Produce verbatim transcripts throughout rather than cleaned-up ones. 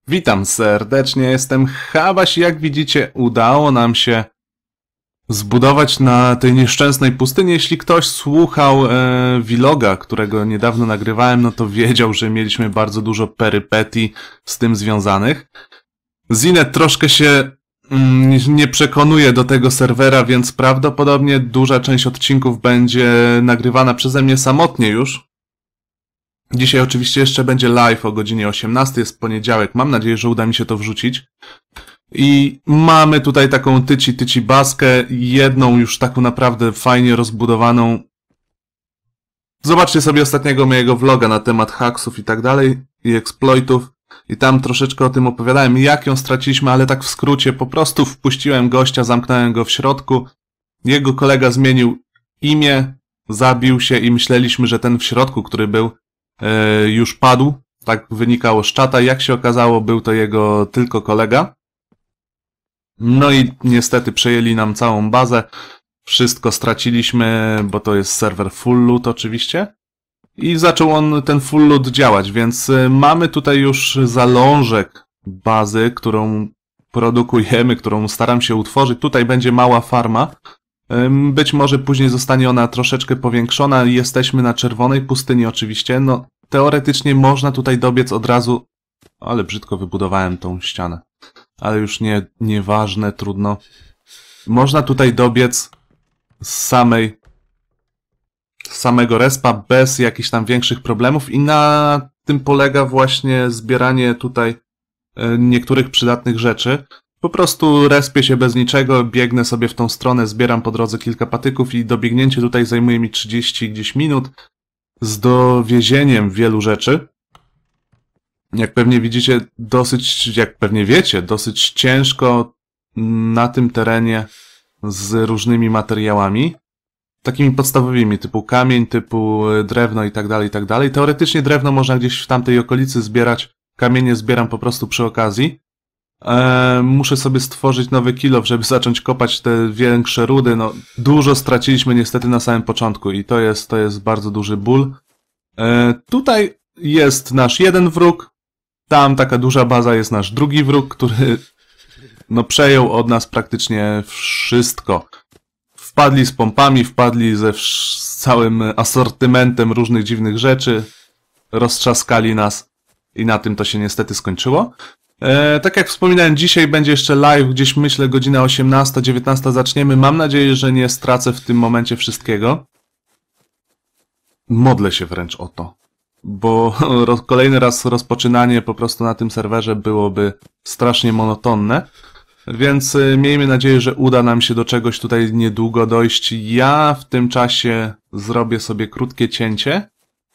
Witam serdecznie, jestem Habaś i jak widzicie udało nam się zbudować na tej nieszczęsnej pustyni. Jeśli ktoś słuchał e, vloga, którego niedawno nagrywałem, no to wiedział, że mieliśmy bardzo dużo perypetii z tym związanych. Zinet troszkę się mm, nie przekonuje do tego serwera, więc prawdopodobnie duża część odcinków będzie nagrywana przeze mnie samotnie już. Dzisiaj oczywiście jeszcze będzie live o godzinie osiemnastej, jest poniedziałek, mam nadzieję, że uda mi się to wrzucić. I mamy tutaj taką tyci tyci baskę, jedną już taką naprawdę fajnie rozbudowaną. Zobaczcie sobie ostatniego mojego vloga na temat hacksów i tak dalej, i exploitów. I tam troszeczkę o tym opowiadałem, jak ją straciliśmy, ale tak w skrócie, po prostu wpuściłem gościa, zamknąłem go w środku. Jego kolega zmienił imię, zabił się i myśleliśmy, że ten w środku, który był, już padł, tak wynikało z czata. Jak się okazało, był to jego tylko kolega. No i niestety przejęli nam całą bazę. Wszystko straciliśmy, bo to jest serwer full loot oczywiście. I zaczął on, ten full loot, działać, więc mamy tutaj już zalążek bazy, którą produkujemy, którą staram się utworzyć. Tutaj będzie mała farma. Być może później zostanie ona troszeczkę powiększona. Jesteśmy na czerwonej pustyni oczywiście. No, teoretycznie można tutaj dobiec od razu... Ale brzydko wybudowałem tą ścianę. Ale już nie, nieważne, trudno. Można tutaj dobiec z samej... z samego respa bez jakichś tam większych problemów i na tym polega właśnie zbieranie tutaj niektórych przydatnych rzeczy. Po prostu respię się bez niczego, biegnę sobie w tą stronę, zbieram po drodze kilka patyków i dobiegnięcie tutaj zajmuje mi trzydzieści gdzieś minut z dowiezieniem wielu rzeczy. Jak pewnie widzicie, dosyć, jak pewnie wiecie, dosyć ciężko na tym terenie z różnymi materiałami. Takimi podstawowymi, typu kamień, typu drewno i tak dalej, i tak dalej. Teoretycznie drewno można gdzieś w tamtej okolicy zbierać, kamienie zbieram po prostu przy okazji. Eee, muszę sobie stworzyć nowy kilof, żeby zacząć kopać te większe rudy. No, dużo straciliśmy niestety na samym początku i to jest, to jest bardzo duży ból. Eee, tutaj jest nasz jeden wróg, tam taka duża baza jest nasz drugi wróg, który no, przejął od nas praktycznie wszystko. Wpadli z pompami, wpadli ze z całym asortymentem różnych dziwnych rzeczy, roztrzaskali nas i na tym to się niestety skończyło. E, tak jak wspominałem, dzisiaj będzie jeszcze live, gdzieś myślę godzina osiemnasta dziewiętnasta zaczniemy. Mam nadzieję, że nie stracę w tym momencie wszystkiego. Modlę się wręcz o to, bo roz, kolejny raz rozpoczynanie po prostu na tym serwerze byłoby strasznie monotonne. Więc y, miejmy nadzieję, że uda nam się do czegoś tutaj niedługo dojść. Ja w tym czasie zrobię sobie krótkie cięcie.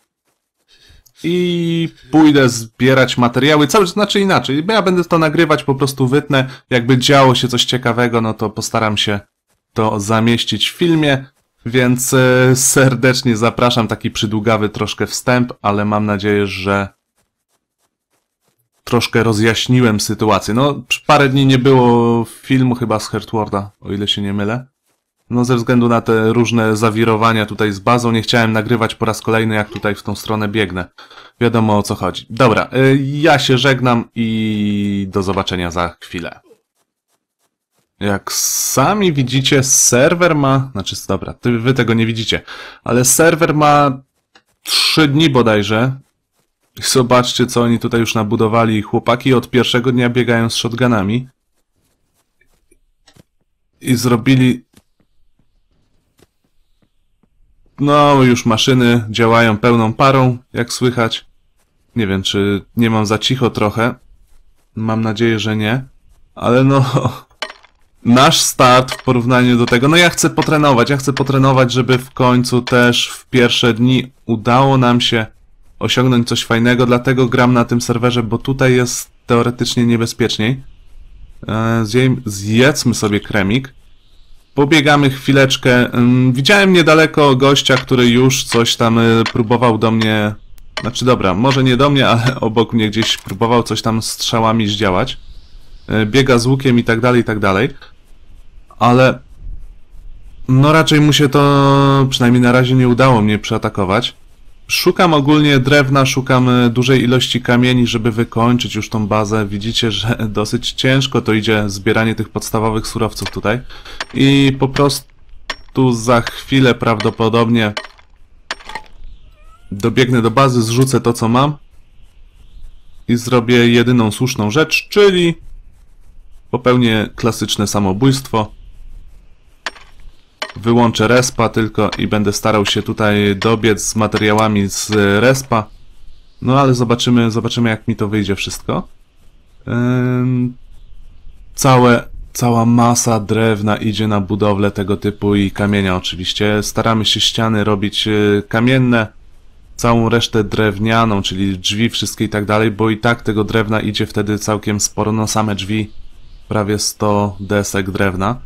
I pójdę zbierać materiały, cały znaczy inaczej, bo ja będę to nagrywać, po prostu wytnę, jakby działo się coś ciekawego, no to postaram się to zamieścić w filmie, więc e, serdecznie zapraszam, taki przydługawy troszkę wstęp, ale mam nadzieję, że troszkę rozjaśniłem sytuację. No, parę dni nie było filmu chyba z Heartwarda, o ile się nie mylę. No ze względu na te różne zawirowania tutaj z bazą nie chciałem nagrywać po raz kolejny, jak tutaj w tą stronę biegnę. Wiadomo o co chodzi. Dobra, ja się żegnam i do zobaczenia za chwilę. Jak sami widzicie, serwer ma... Znaczy, dobra, ty, wy tego nie widzicie, ale serwer ma trzy dni bodajże. I zobaczcie, co oni tutaj już nabudowali. Chłopaki od pierwszego dnia biegają z shotgunami. I zrobili... No, już maszyny działają pełną parą, jak słychać. Nie wiem, czy nie mam za cicho trochę. Mam nadzieję, że nie. Ale no... Nasz start w porównaniu do tego... No ja chcę potrenować, ja chcę potrenować, żeby w końcu też w pierwsze dni udało nam się osiągnąć coś fajnego. Dlatego gram na tym serwerze, bo tutaj jest teoretycznie niebezpieczniej. Zjem, zjedzmy sobie kremik. Pobiegamy chwileczkę. Widziałem niedaleko gościa, który już coś tam próbował do mnie... Znaczy dobra, może nie do mnie, ale obok mnie gdzieś próbował coś tam strzałami zdziałać. Biega z łukiem i tak dalej, i tak dalej. Ale... No raczej mu się to przynajmniej na razie nie udało mnie przeatakować. Szukam ogólnie drewna, szukam dużej ilości kamieni, żeby wykończyć już tą bazę. Widzicie, że dosyć ciężko to idzie zbieranie tych podstawowych surowców tutaj. I po prostu za chwilę prawdopodobnie dobiegnę do bazy, zrzucę to, co mam i zrobię jedyną słuszną rzecz, czyli popełnię klasyczne samobójstwo. Wyłączę respa tylko i będę starał się tutaj dobiec z materiałami z respa. No ale zobaczymy, zobaczymy jak mi to wyjdzie wszystko. Ym... Całe, cała masa drewna idzie na budowlę tego typu i kamienia oczywiście. Staramy się ściany robić kamienne. Całą resztę drewnianą, czyli drzwi wszystkie i tak dalej, bo i tak tego drewna idzie wtedy całkiem sporo. No same drzwi, prawie sto desek drewna.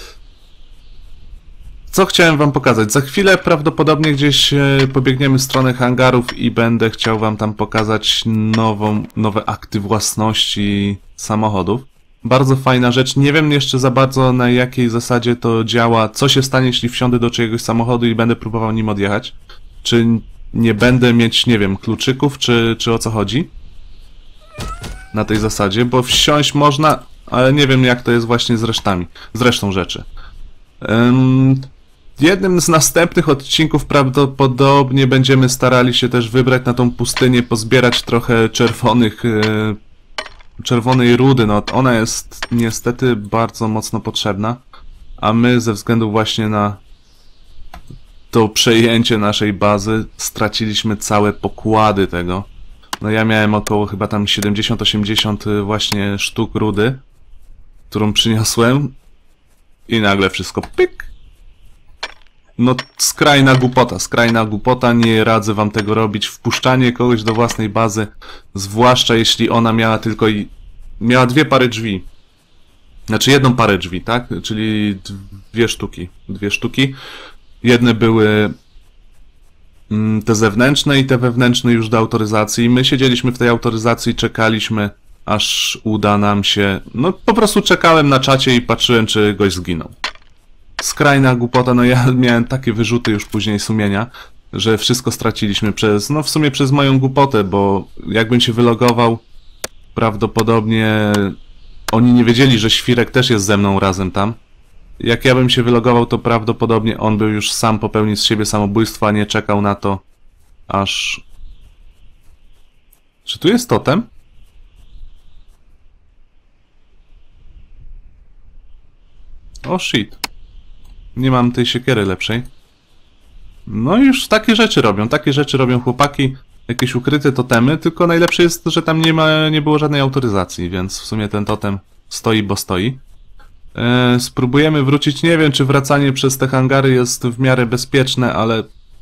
Co chciałem wam pokazać? Za chwilę prawdopodobnie gdzieś pobiegniemy w stronę hangarów i będę chciał wam tam pokazać nową, nowe akty własności samochodów. Bardzo fajna rzecz. Nie wiem jeszcze za bardzo na jakiej zasadzie to działa. Co się stanie, jeśli wsiądę do czyjegoś samochodu i będę próbował nim odjechać? Czy nie będę mieć, nie wiem, kluczyków, czy, czy o co chodzi? Na tej zasadzie, bo wsiąść można, ale nie wiem jak to jest właśnie z resztami, z resztą rzeczy. Um, jednym z następnych odcinków prawdopodobnie będziemy starali się też wybrać na tą pustynię, pozbierać trochę czerwonych, e, czerwonej rudy. No, ona jest niestety bardzo mocno potrzebna, a my ze względu właśnie na to przejęcie naszej bazy straciliśmy całe pokłady tego. No ja miałem około chyba tam siedemdziesiąt osiemdziesiąt właśnie sztuk rudy, którą przyniosłem i nagle wszystko pyk. No skrajna głupota, skrajna głupota, nie radzę wam tego robić. Wpuszczanie kogoś do własnej bazy, zwłaszcza jeśli ona miała tylko i... miała dwie pary drzwi. Znaczy jedną parę drzwi, tak? Czyli dwie sztuki. Dwie sztuki. Jedne były te zewnętrzne i te wewnętrzne już do autoryzacji. My siedzieliśmy w tej autoryzacji, czekaliśmy, aż uda nam się... No po prostu czekałem na czacie i patrzyłem, czy gość zginął. Skrajna głupota, no ja miałem takie wyrzuty już później sumienia, że wszystko straciliśmy przez... no w sumie przez moją głupotę, bo jakbym się wylogował, prawdopodobnie oni nie wiedzieli, że Świrek też jest ze mną razem tam. Jak ja bym się wylogował, to prawdopodobnie on by już sam popełnił z siebie samobójstwo, a nie czekał na to, aż... Czy tu jest totem? O shit. Nie mam tej siekiery lepszej. No i już takie rzeczy robią, takie rzeczy robią chłopaki. Jakieś ukryte totemy, tylko najlepsze jest, że tam nie ma, nie było żadnej autoryzacji, więc w sumie ten totem stoi, bo stoi. Eee, spróbujemy wrócić, nie wiem czy wracanie przez te hangary jest w miarę bezpieczne, ale...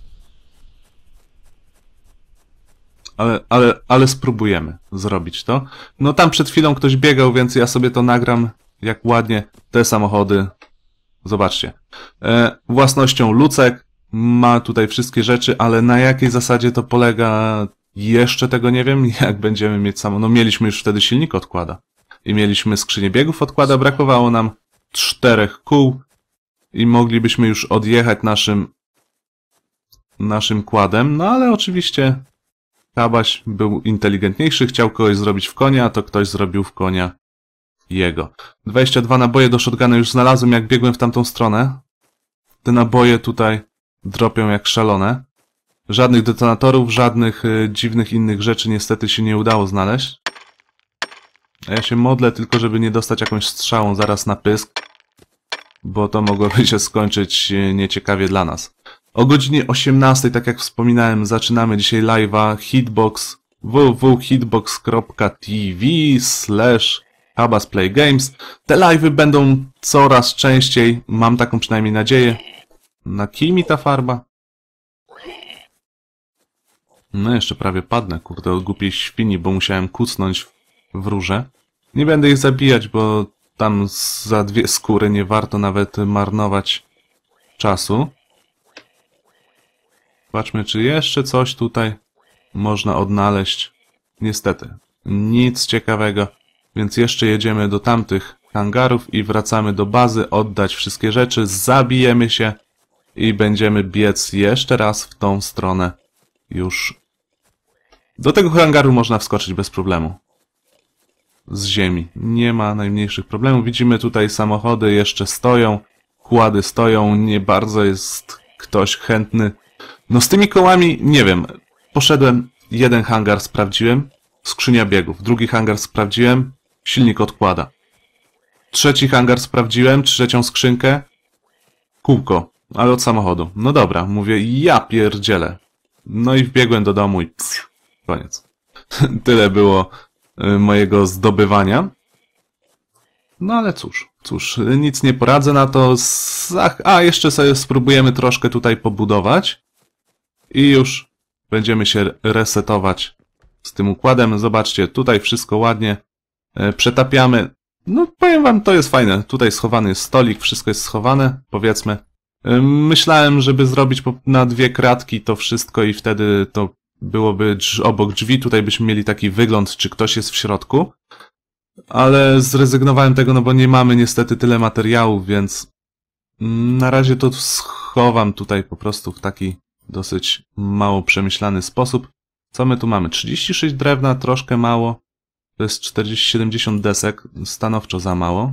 Ale, ale, ale spróbujemy zrobić to. No tam przed chwilą ktoś biegał, więc ja sobie to nagram, jak ładnie te samochody. Zobaczcie. Eee, własnością Lucek, ma tutaj wszystkie rzeczy, ale na jakiej zasadzie to polega, jeszcze tego nie wiem, jak będziemy mieć samo... No mieliśmy już wtedy silnik odkłada. I mieliśmy skrzynię biegów odkłada, brakowało nam czterech kół i moglibyśmy już odjechać naszym naszym kładem, no ale oczywiście Kabaś był inteligentniejszy, chciał kogoś zrobić w konia, a to ktoś zrobił w konia jego. dwadzieścia dwa naboje do shotguna już znalazłem, jak biegłem w tamtą stronę. Te naboje tutaj dropią jak szalone. Żadnych detonatorów, żadnych y, dziwnych innych rzeczy niestety się nie udało znaleźć. A ja się modlę tylko, żeby nie dostać jakąś strzałą zaraz na pysk, bo to mogłoby się skończyć nieciekawie dla nas. O godzinie osiemnastej, tak jak wspominałem, zaczynamy dzisiaj live'a hitbox w w w kropka hitbox kropka t v slash habasplaygames. Te live'y będą coraz częściej, mam taką przynajmniej nadzieję. Na kij mi ta farba? No jeszcze prawie padnę, kurde, od głupiej świni, bo musiałem kucnąć w róże. Nie będę ich zabijać, bo tam za dwie skóry nie warto nawet marnować czasu. Zobaczmy, czy jeszcze coś tutaj można odnaleźć. Niestety, nic ciekawego, więc jeszcze jedziemy do tamtych hangarów i wracamy do bazy, oddać wszystkie rzeczy, zabijemy się i będziemy biec jeszcze raz w tą stronę. już... Do tego hangaru można wskoczyć bez problemu. Z ziemi. Nie ma najmniejszych problemów. Widzimy tutaj samochody jeszcze stoją. Kłady stoją. Nie bardzo jest ktoś chętny. No z tymi kołami, nie wiem. Poszedłem, jeden hangar sprawdziłem. Skrzynia biegów. Drugi hangar sprawdziłem. Silnik odkłada. Trzeci hangar sprawdziłem. Trzecią skrzynkę. Kółko. Ale od samochodu. No dobra. Mówię, ja pierdzielę. No i wbiegłem do domu i pff, koniec. Tyle było mojego zdobywania. No ale cóż, cóż, nic nie poradzę na to. A, jeszcze sobie spróbujemy troszkę tutaj pobudować. I już będziemy się resetować z tym układem. Zobaczcie, tutaj wszystko ładnie przetapiamy. No powiem wam, to jest fajne. Tutaj schowany jest stolik, wszystko jest schowane, powiedzmy. Myślałem, żeby zrobić na dwie kratki to wszystko i wtedy to byłoby obok drzwi. Tutaj byśmy mieli taki wygląd, czy ktoś jest w środku. Ale zrezygnowałem tego, no bo nie mamy niestety tyle materiałów, więc na razie to schowam tutaj po prostu w taki dosyć mało przemyślany sposób. Co my tu mamy? trzydzieści sześć drewna, troszkę mało. To jest czterdzieści siedemdziesiąt desek, stanowczo za mało.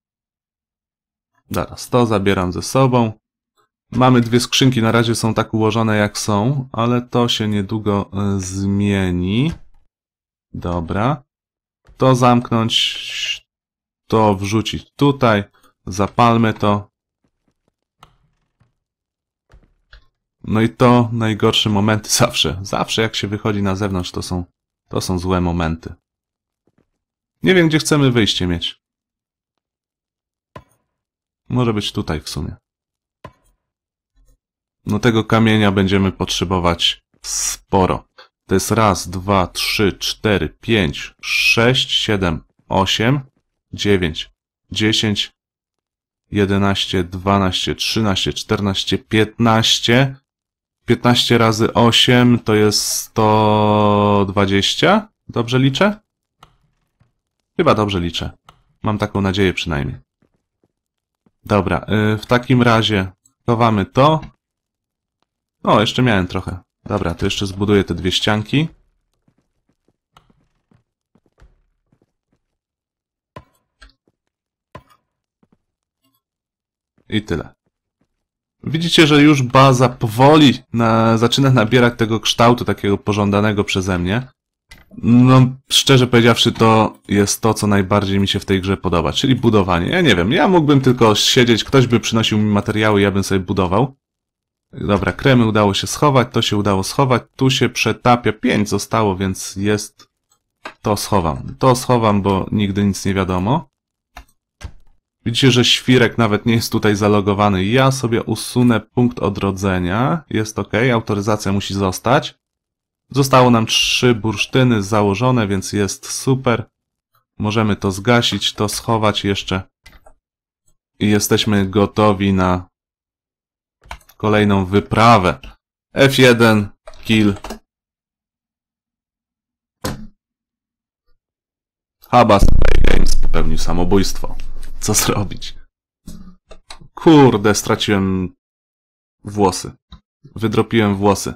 Zaraz, to zabieram ze sobą. Mamy dwie skrzynki, na razie są tak ułożone jak są, ale to się niedługo zmieni. Dobra. To zamknąć, to wrzucić tutaj, zapalmy to. No i to najgorsze momenty zawsze. Zawsze jak się wychodzi na zewnątrz, to są, to są złe momenty. Nie wiem, gdzie chcemy wyjście mieć. Może być tutaj w sumie. No tego kamienia będziemy potrzebować sporo. To jest raz, dwa, trzy, cztery, pięć, sześć, siedem, osiem, dziewięć, dziesięć, jedenaście, dwanaście, trzynaście, czternaście, piętnaście. piętnaście razy osiem to jest sto dwadzieścia. Dobrze liczę? Chyba dobrze liczę. Mam taką nadzieję przynajmniej. Dobra, w takim razie chowamy to. O, jeszcze miałem trochę. Dobra, to jeszcze zbuduję te dwie ścianki. I tyle. Widzicie, że już baza powoli na, zaczyna nabierać tego kształtu takiego pożądanego przeze mnie. No, szczerze powiedziawszy, to jest to, co najbardziej mi się w tej grze podoba, czyli budowanie. Ja nie wiem, ja mógłbym tylko siedzieć, ktoś by przynosił mi materiały, ja bym sobie budował. Dobra, kremy udało się schować, to się udało schować, tu się przetapia, pięć zostało, więc jest... To schowam. To schowam, bo nigdy nic nie wiadomo. Widzicie, że świrek nawet nie jest tutaj zalogowany. Ja sobie usunę punkt odrodzenia. Jest ok, autoryzacja musi zostać. Zostało nam trzy bursztyny założone, więc jest super. Możemy to zgasić, to schować jeszcze. I jesteśmy gotowi na kolejną wyprawę. F jeden, kill. Habas Play Games popełnił samobójstwo. Co zrobić? Kurde, straciłem włosy. Wydropiłem włosy.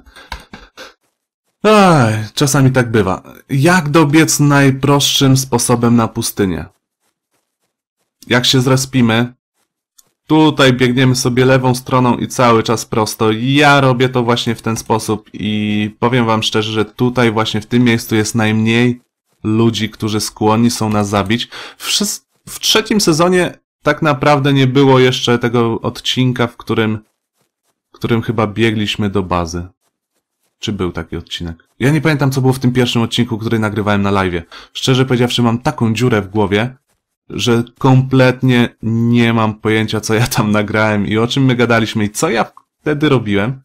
Aj, czasami tak bywa. Jak dobiec najprostszym sposobem na pustynię? Jak się zrespimy, tutaj biegniemy sobie lewą stroną i cały czas prosto. Ja robię to właśnie w ten sposób i powiem wam szczerze, że tutaj właśnie w tym miejscu jest najmniej ludzi, którzy skłonni są nas zabić. W, w trzecim sezonie tak naprawdę nie było jeszcze tego odcinka, w którym, w którym chyba biegliśmy do bazy. Czy był taki odcinek? Ja nie pamiętam, co było w tym pierwszym odcinku, który nagrywałem na live'ie. Szczerze powiedziawszy, mam taką dziurę w głowie, że kompletnie nie mam pojęcia, co ja tam nagrałem i o czym my gadaliśmy i co ja wtedy robiłem.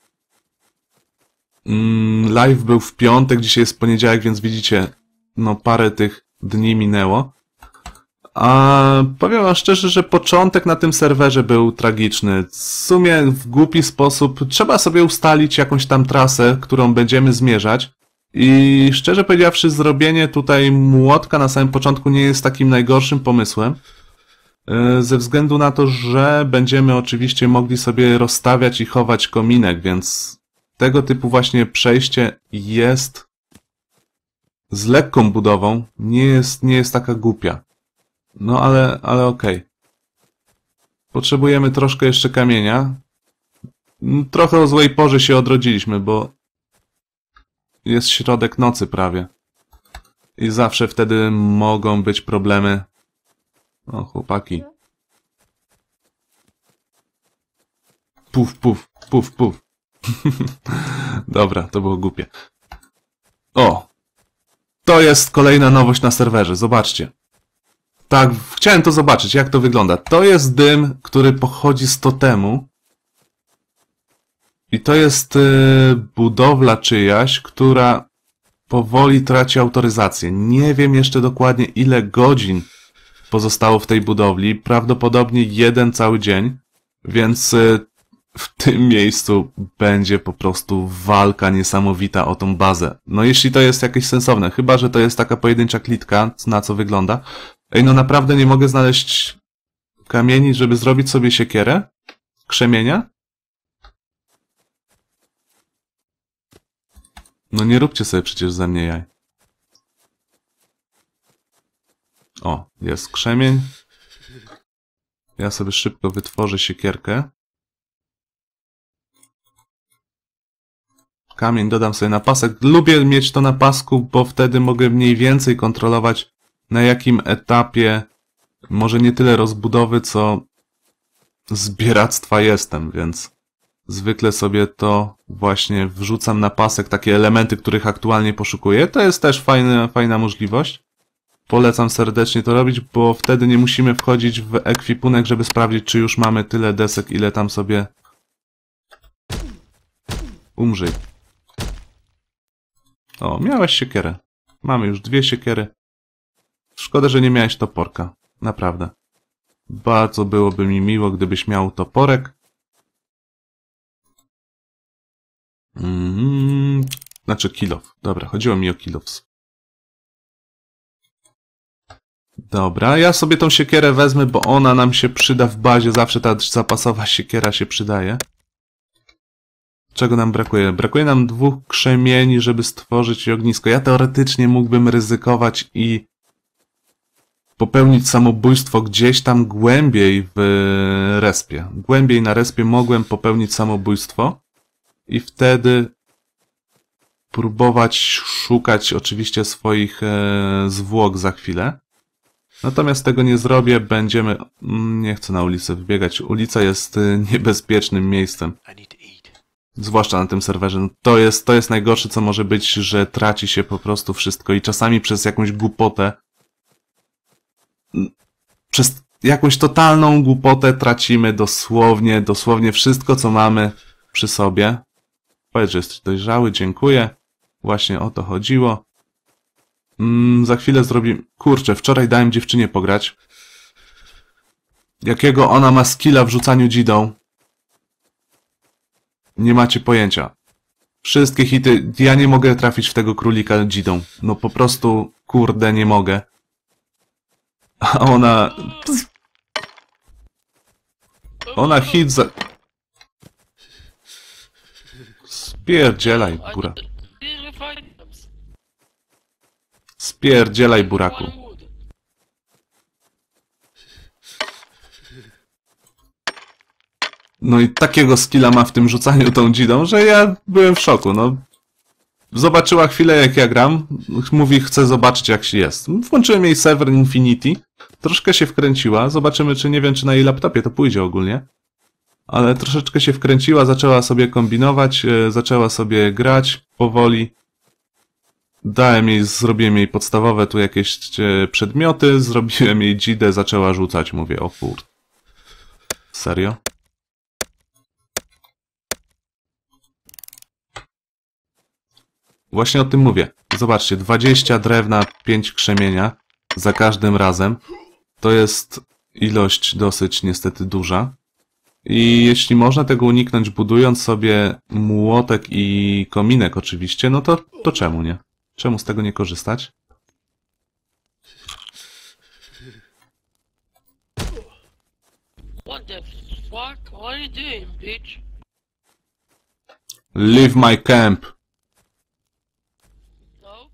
Mm, live był w piątek, dzisiaj jest poniedziałek, więc widzicie, no parę tych dni minęło. A powiem wam szczerze, że początek na tym serwerze był tragiczny. W sumie w głupi sposób trzeba sobie ustalić jakąś tam trasę, którą będziemy zmierzać. I szczerze powiedziawszy, zrobienie tutaj młotka na samym początku nie jest takim najgorszym pomysłem. Ze względu na to, że będziemy oczywiście mogli sobie rozstawiać i chować kominek, więc tego typu właśnie przejście jest z lekką budową, nie jest, nie jest taka głupia. No ale, ale okej. Okay. Potrzebujemy troszkę jeszcze kamienia. Trochę o złej porze się odrodziliśmy, bo jest środek nocy prawie. I zawsze wtedy mogą być problemy. O, chłopaki. Puf, puf, puf, puf. Dobra, to było głupie. O! To jest kolejna nowość na serwerze, zobaczcie. Tak, chciałem to zobaczyć, jak to wygląda. To jest dym, który pochodzi z totemu. I to jest yy, budowla czyjaś, która powoli traci autoryzację. Nie wiem jeszcze dokładnie, ile godzin pozostało w tej budowli. Prawdopodobnie jeden cały dzień. Więc yy, w tym miejscu będzie po prostu walka niesamowita o tą bazę. No jeśli to jest jakieś sensowne. Chyba że to jest taka pojedyncza klitka, na co wygląda. Ej, no naprawdę nie mogę znaleźć kamieni, żeby zrobić sobie siekierę? Krzemienia? No nie róbcie sobie przecież ze mnie jaj. O, jest krzemień. Ja sobie szybko wytworzę siekierkę. Kamień dodam sobie na pasek. Lubię mieć to na pasku, bo wtedy mogę mniej więcej kontrolować, na jakim etapie, może nie tyle rozbudowy, co zbieractwa jestem, więc zwykle sobie to właśnie wrzucam na pasek, takie elementy, których aktualnie poszukuję. To jest też fajna, fajna możliwość. Polecam serdecznie to robić, bo wtedy nie musimy wchodzić w ekwipunek, żeby sprawdzić, czy już mamy tyle desek, ile tam sobie... Umrzyj. O, miałeś siekierę. Mamy już dwie siekiery. Szkoda, że nie miałeś toporka. Naprawdę. Bardzo byłoby mi miło, gdybyś miał toporek. Mm, znaczy kilof. Dobra, chodziło mi o kilows. Dobra, ja sobie tą siekierę wezmę, bo ona nam się przyda w bazie. Zawsze ta zapasowa siekiera się przydaje. Czego nam brakuje? Brakuje nam dwóch krzemieni, żeby stworzyć ognisko. Ja teoretycznie mógłbym ryzykować i popełnić samobójstwo gdzieś tam głębiej w respie. Głębiej na respie mogłem popełnić samobójstwo i wtedy próbować szukać oczywiście swoich e, zwłok za chwilę. Natomiast tego nie zrobię, będziemy... Nie chcę na ulicę wybiegać. Ulica jest niebezpiecznym miejscem. Zwłaszcza na tym serwerze. No to jest, to jest najgorsze, co może być, że traci się po prostu wszystko i czasami przez jakąś głupotę, przez jakąś totalną głupotę tracimy dosłownie, dosłownie wszystko, co mamy przy sobie. Powiedz, że jesteś dojrzały, dziękuję. Właśnie o to chodziło. Mm, za chwilę zrobimy... Kurczę, wczoraj dałem dziewczynie pograć. Jakiego ona ma skilla w rzucaniu dzidą? Nie macie pojęcia. Wszystkie hity... Ja nie mogę trafić w tego królika dzidą. No po prostu, kurde, nie mogę. A ona... Ona hit za... Spierdzielaj, góra. Spierdzielaj, buraku. No i takiego skilla ma w tym rzucaniu tą dzidą, że ja byłem w szoku, no. Zobaczyła chwilę, jak ja gram. Mówi, chcę zobaczyć, jak się jest. Włączyłem jej serwer Infinity. Troszkę się wkręciła. Zobaczymy, czy nie wiem, czy na jej laptopie to pójdzie ogólnie. Ale troszeczkę się wkręciła, zaczęła sobie kombinować, yy, zaczęła sobie grać powoli. Dałem jej, zrobiłem jej podstawowe tu jakieś yy, przedmioty, zrobiłem jej dzidę, zaczęła rzucać. Mówię, o kurde. Serio? Właśnie o tym mówię. Zobaczcie, dwadzieścia drewna, pięć krzemienia za każdym razem. To jest ilość dosyć niestety duża. I jeśli można tego uniknąć, budując sobie młotek i kominek oczywiście, no to, to czemu nie? Czemu z tego nie korzystać? What the fuck? What are you doing, bitch? Leave my camp. No.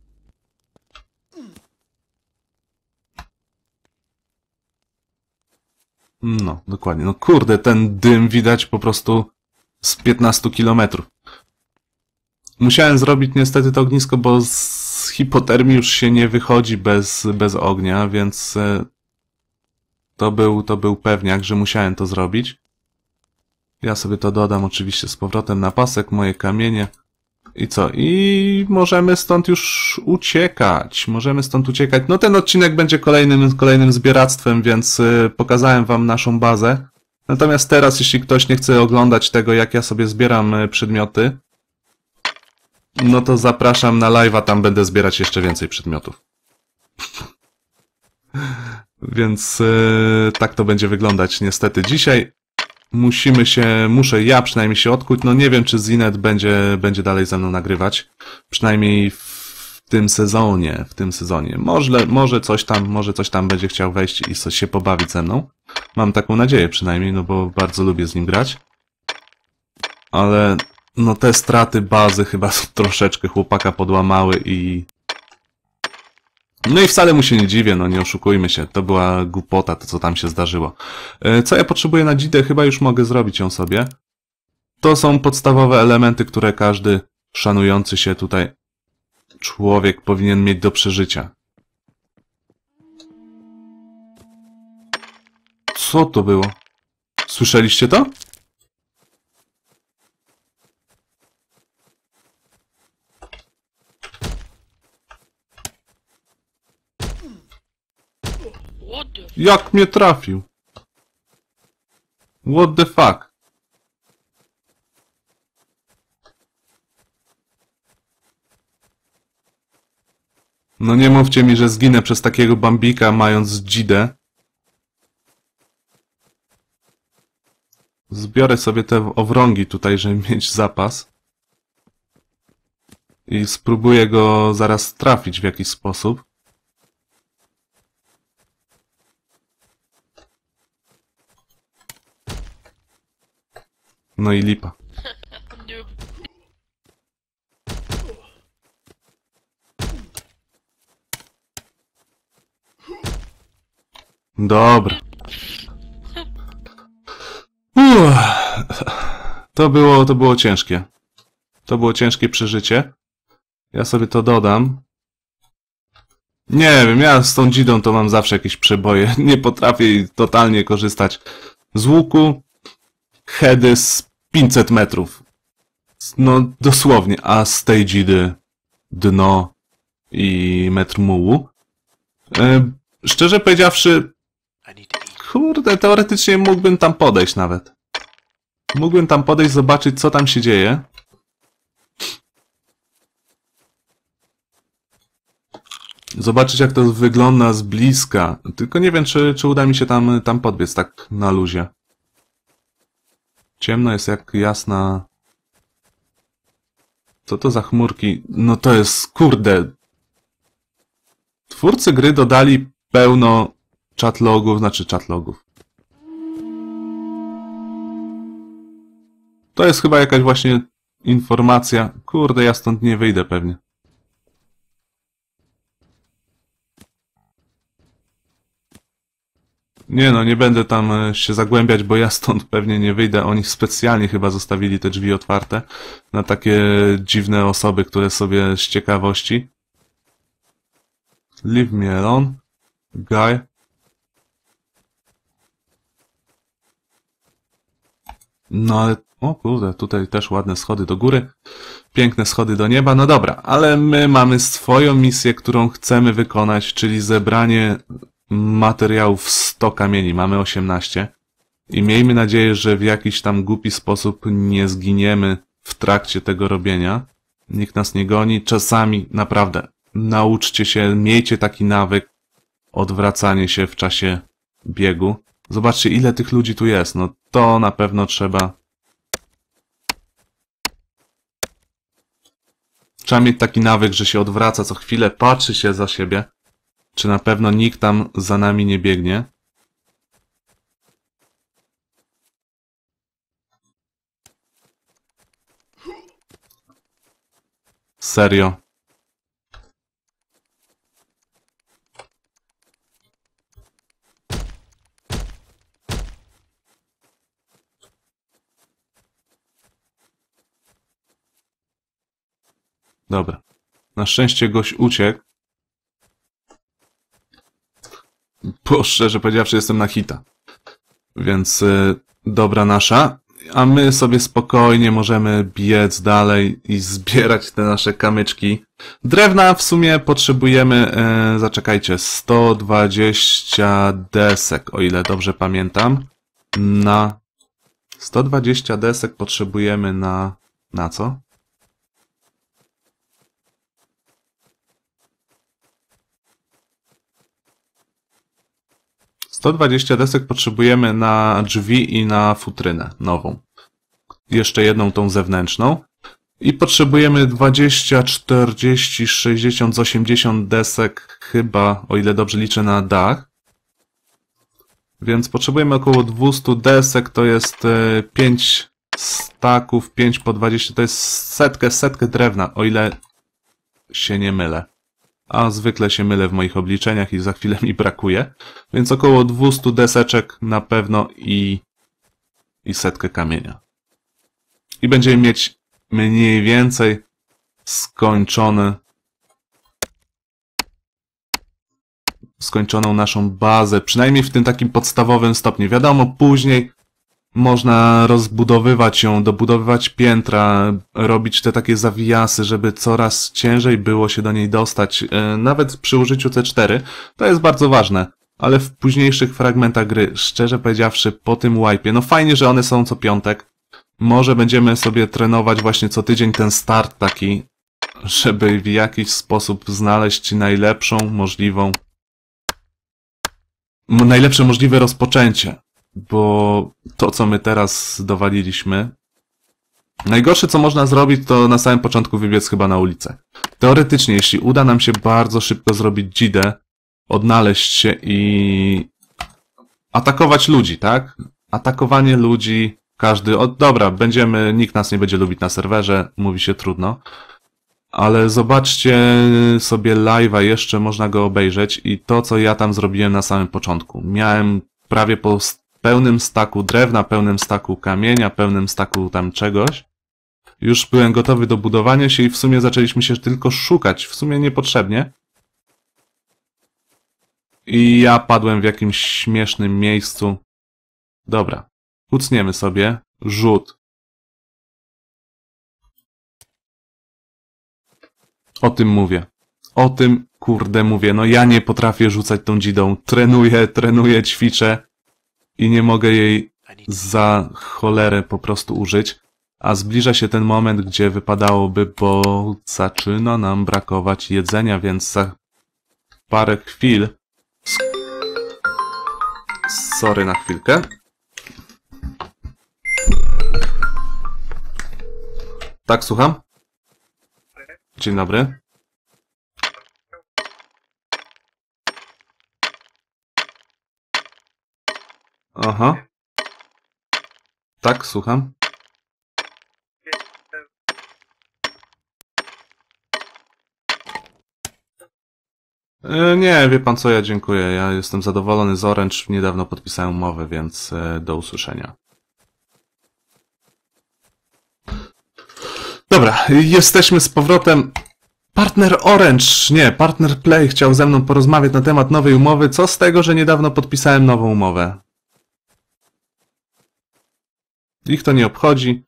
No, dokładnie. No kurde, ten dym widać po prostu z piętnastu kilometrów. Musiałem zrobić niestety to ognisko, bo z hipotermii już się nie wychodzi bez, bez ognia, więc to był, to był pewniak, że musiałem to zrobić. Ja sobie to dodam oczywiście z powrotem na pasek, moje kamienie. I co? I możemy stąd już uciekać. Możemy stąd uciekać. No ten odcinek będzie kolejnym, kolejnym zbieractwem, więc pokazałem wam naszą bazę. Natomiast teraz, jeśli ktoś nie chce oglądać tego, jak ja sobie zbieram przedmioty, no to zapraszam na live'a, tam będę zbierać jeszcze więcej przedmiotów. Więc yy, tak to będzie wyglądać niestety dzisiaj. Musimy się, muszę ja przynajmniej się odkuć. No nie wiem, czy Zinet będzie, będzie dalej ze mną nagrywać. Przynajmniej w tym sezonie, w tym sezonie. Może, może coś tam, może coś tam będzie chciał wejść i coś się pobawić ze mną. Mam taką nadzieję przynajmniej, no bo bardzo lubię z nim grać. Ale no te straty bazy chyba troszeczkę chłopaka podłamały i... No i wcale mu się nie dziwię, no nie oszukujmy się, to była głupota, to co tam się zdarzyło. Co ja potrzebuję na dzidę? Chyba już mogę zrobić ją sobie. To są podstawowe elementy, które każdy szanujący się tutaj człowiek powinien mieć do przeżycia. Co to było? Słyszeliście to? What the f... Jak mnie trafił? What the fuck? No nie mówcie mi, że zginę przez takiego bambika, mając dzidę. Zbiorę sobie te owrągi tutaj, żeby mieć zapas. I spróbuję go zaraz trafić w jakiś sposób. No i lipa. Noob. Dobra. Uff. To było, to było ciężkie. To było ciężkie przeżycie. Ja sobie to dodam. Nie wiem, ja z tą dzidą to mam zawsze jakieś przeboje. Nie potrafię totalnie korzystać z łuku. Heady z pięćset metrów. No dosłownie, a z tej dzidy dno i metr mułu. E, szczerze powiedziawszy, kurde, teoretycznie mógłbym tam podejść nawet. Mógłbym tam podejść, zobaczyć co tam się dzieje. Zobaczyć jak to wygląda z bliska. Tylko nie wiem, czy, czy uda mi się tam, tam podbiec tak na luzie. Ciemno jest jak jasna... Co to za chmurki? No to jest, kurde... Twórcy gry dodali pełno chatlogów, znaczy chatlogów. To jest chyba jakaś właśnie informacja. Kurde, ja stąd nie wyjdę pewnie. Nie no, nie będę tam się zagłębiać, bo ja stąd pewnie nie wyjdę. Oni specjalnie chyba zostawili te drzwi otwarte na takie dziwne osoby, które sobie z ciekawości. Leave me alone, guy. No ale, o kurde, tutaj też ładne schody do góry. Piękne schody do nieba. No dobra, ale my mamy swoją misję, którą chcemy wykonać, czyli zebranie materiałów sto kamieni. Mamy osiemnaście. I miejmy nadzieję, że w jakiś tam głupi sposób nie zginiemy w trakcie tego robienia. Nikt nas nie goni. Czasami, naprawdę, nauczcie się, miejcie taki nawyk odwracanie się w czasie biegu. Zobaczcie, ile tych ludzi tu jest. No to na pewno trzeba... Trzeba mieć taki nawyk, że się odwraca co chwilę, patrzy się za siebie. Czy na pewno nikt tam za nami nie biegnie. Serio. Dobra. Na szczęście gość uciekł. Bo szczerze powiedziawszy jestem na hita. Więc y, dobra nasza. A my sobie spokojnie możemy biec dalej i zbierać te nasze kamyczki. Drewna w sumie potrzebujemy, e, zaczekajcie, sto dwadzieścia desek, o ile dobrze pamiętam. Na sto dwadzieścia desek potrzebujemy na... na co? sto dwadzieścia desek potrzebujemy na drzwi i na futrynę nową. Jeszcze jedną tą zewnętrzną. I potrzebujemy dwadzieścia, czterdzieści, sześćdziesiąt, osiemdziesiąt desek chyba, o ile dobrze liczę, na dach. Więc potrzebujemy około dwieście desek, to jest pięć staków, pięć po dwadzieścia, to jest setkę, setkę drewna, o ile się nie mylę. A zwykle się mylę w moich obliczeniach i za chwilę mi brakuje. Więc około dwieście deseczek na pewno i, i setkę kamienia. I będziemy mieć mniej więcej skończony, skończoną naszą bazę, przynajmniej w tym takim podstawowym stopniu. Wiadomo, później można rozbudowywać ją, dobudowywać piętra, robić te takie zawijasy, żeby coraz ciężej było się do niej dostać, nawet przy użyciu C cztery. To jest bardzo ważne, ale w późniejszych fragmentach gry, szczerze powiedziawszy, po tym wipe'ie, no fajnie, że one są co piątek. Może będziemy sobie trenować właśnie co tydzień ten start taki, żeby w jakiś sposób znaleźć najlepszą możliwą, najlepsze możliwe rozpoczęcie. Bo to, co my teraz dowaliliśmy... Najgorsze, co można zrobić, to na samym początku wybiec chyba na ulicę. Teoretycznie, jeśli uda nam się bardzo szybko zrobić dzidę, odnaleźć się i atakować ludzi, tak? Atakowanie ludzi, każdy... O, dobra, będziemy... Nikt nas nie będzie lubić na serwerze, mówi się trudno. Ale zobaczcie sobie live'a, jeszcze można go obejrzeć i to, co ja tam zrobiłem na samym początku. Miałem prawie po pełnym staku drewna, pełnym staku kamienia, pełnym staku tam czegoś. Już byłem gotowy do budowania się i w sumie zaczęliśmy się tylko szukać, w sumie niepotrzebnie. I ja padłem w jakimś śmiesznym miejscu. Dobra, kucniemy sobie. Rzut. O tym mówię. O tym, kurde, mówię. No ja nie potrafię rzucać tą dzidą. Trenuję, trenuję, ćwiczę. I nie mogę jej za cholerę po prostu użyć. A zbliża się ten moment, gdzie wypadałoby, bo zaczyna nam brakować jedzenia, więc za parę chwil... Sorry na chwilkę. Tak, słucham? Dzień dobry. Aha. Tak, słucham. E, nie, wie pan co, ja dziękuję. Ja jestem zadowolony z Orange. Niedawno podpisałem umowę, więc e, do usłyszenia. Dobra, jesteśmy z powrotem. Partner Orange, nie, Partner Play chciał ze mną porozmawiać na temat nowej umowy. Co z tego, że niedawno podpisałem nową umowę? Ich to nie obchodzi.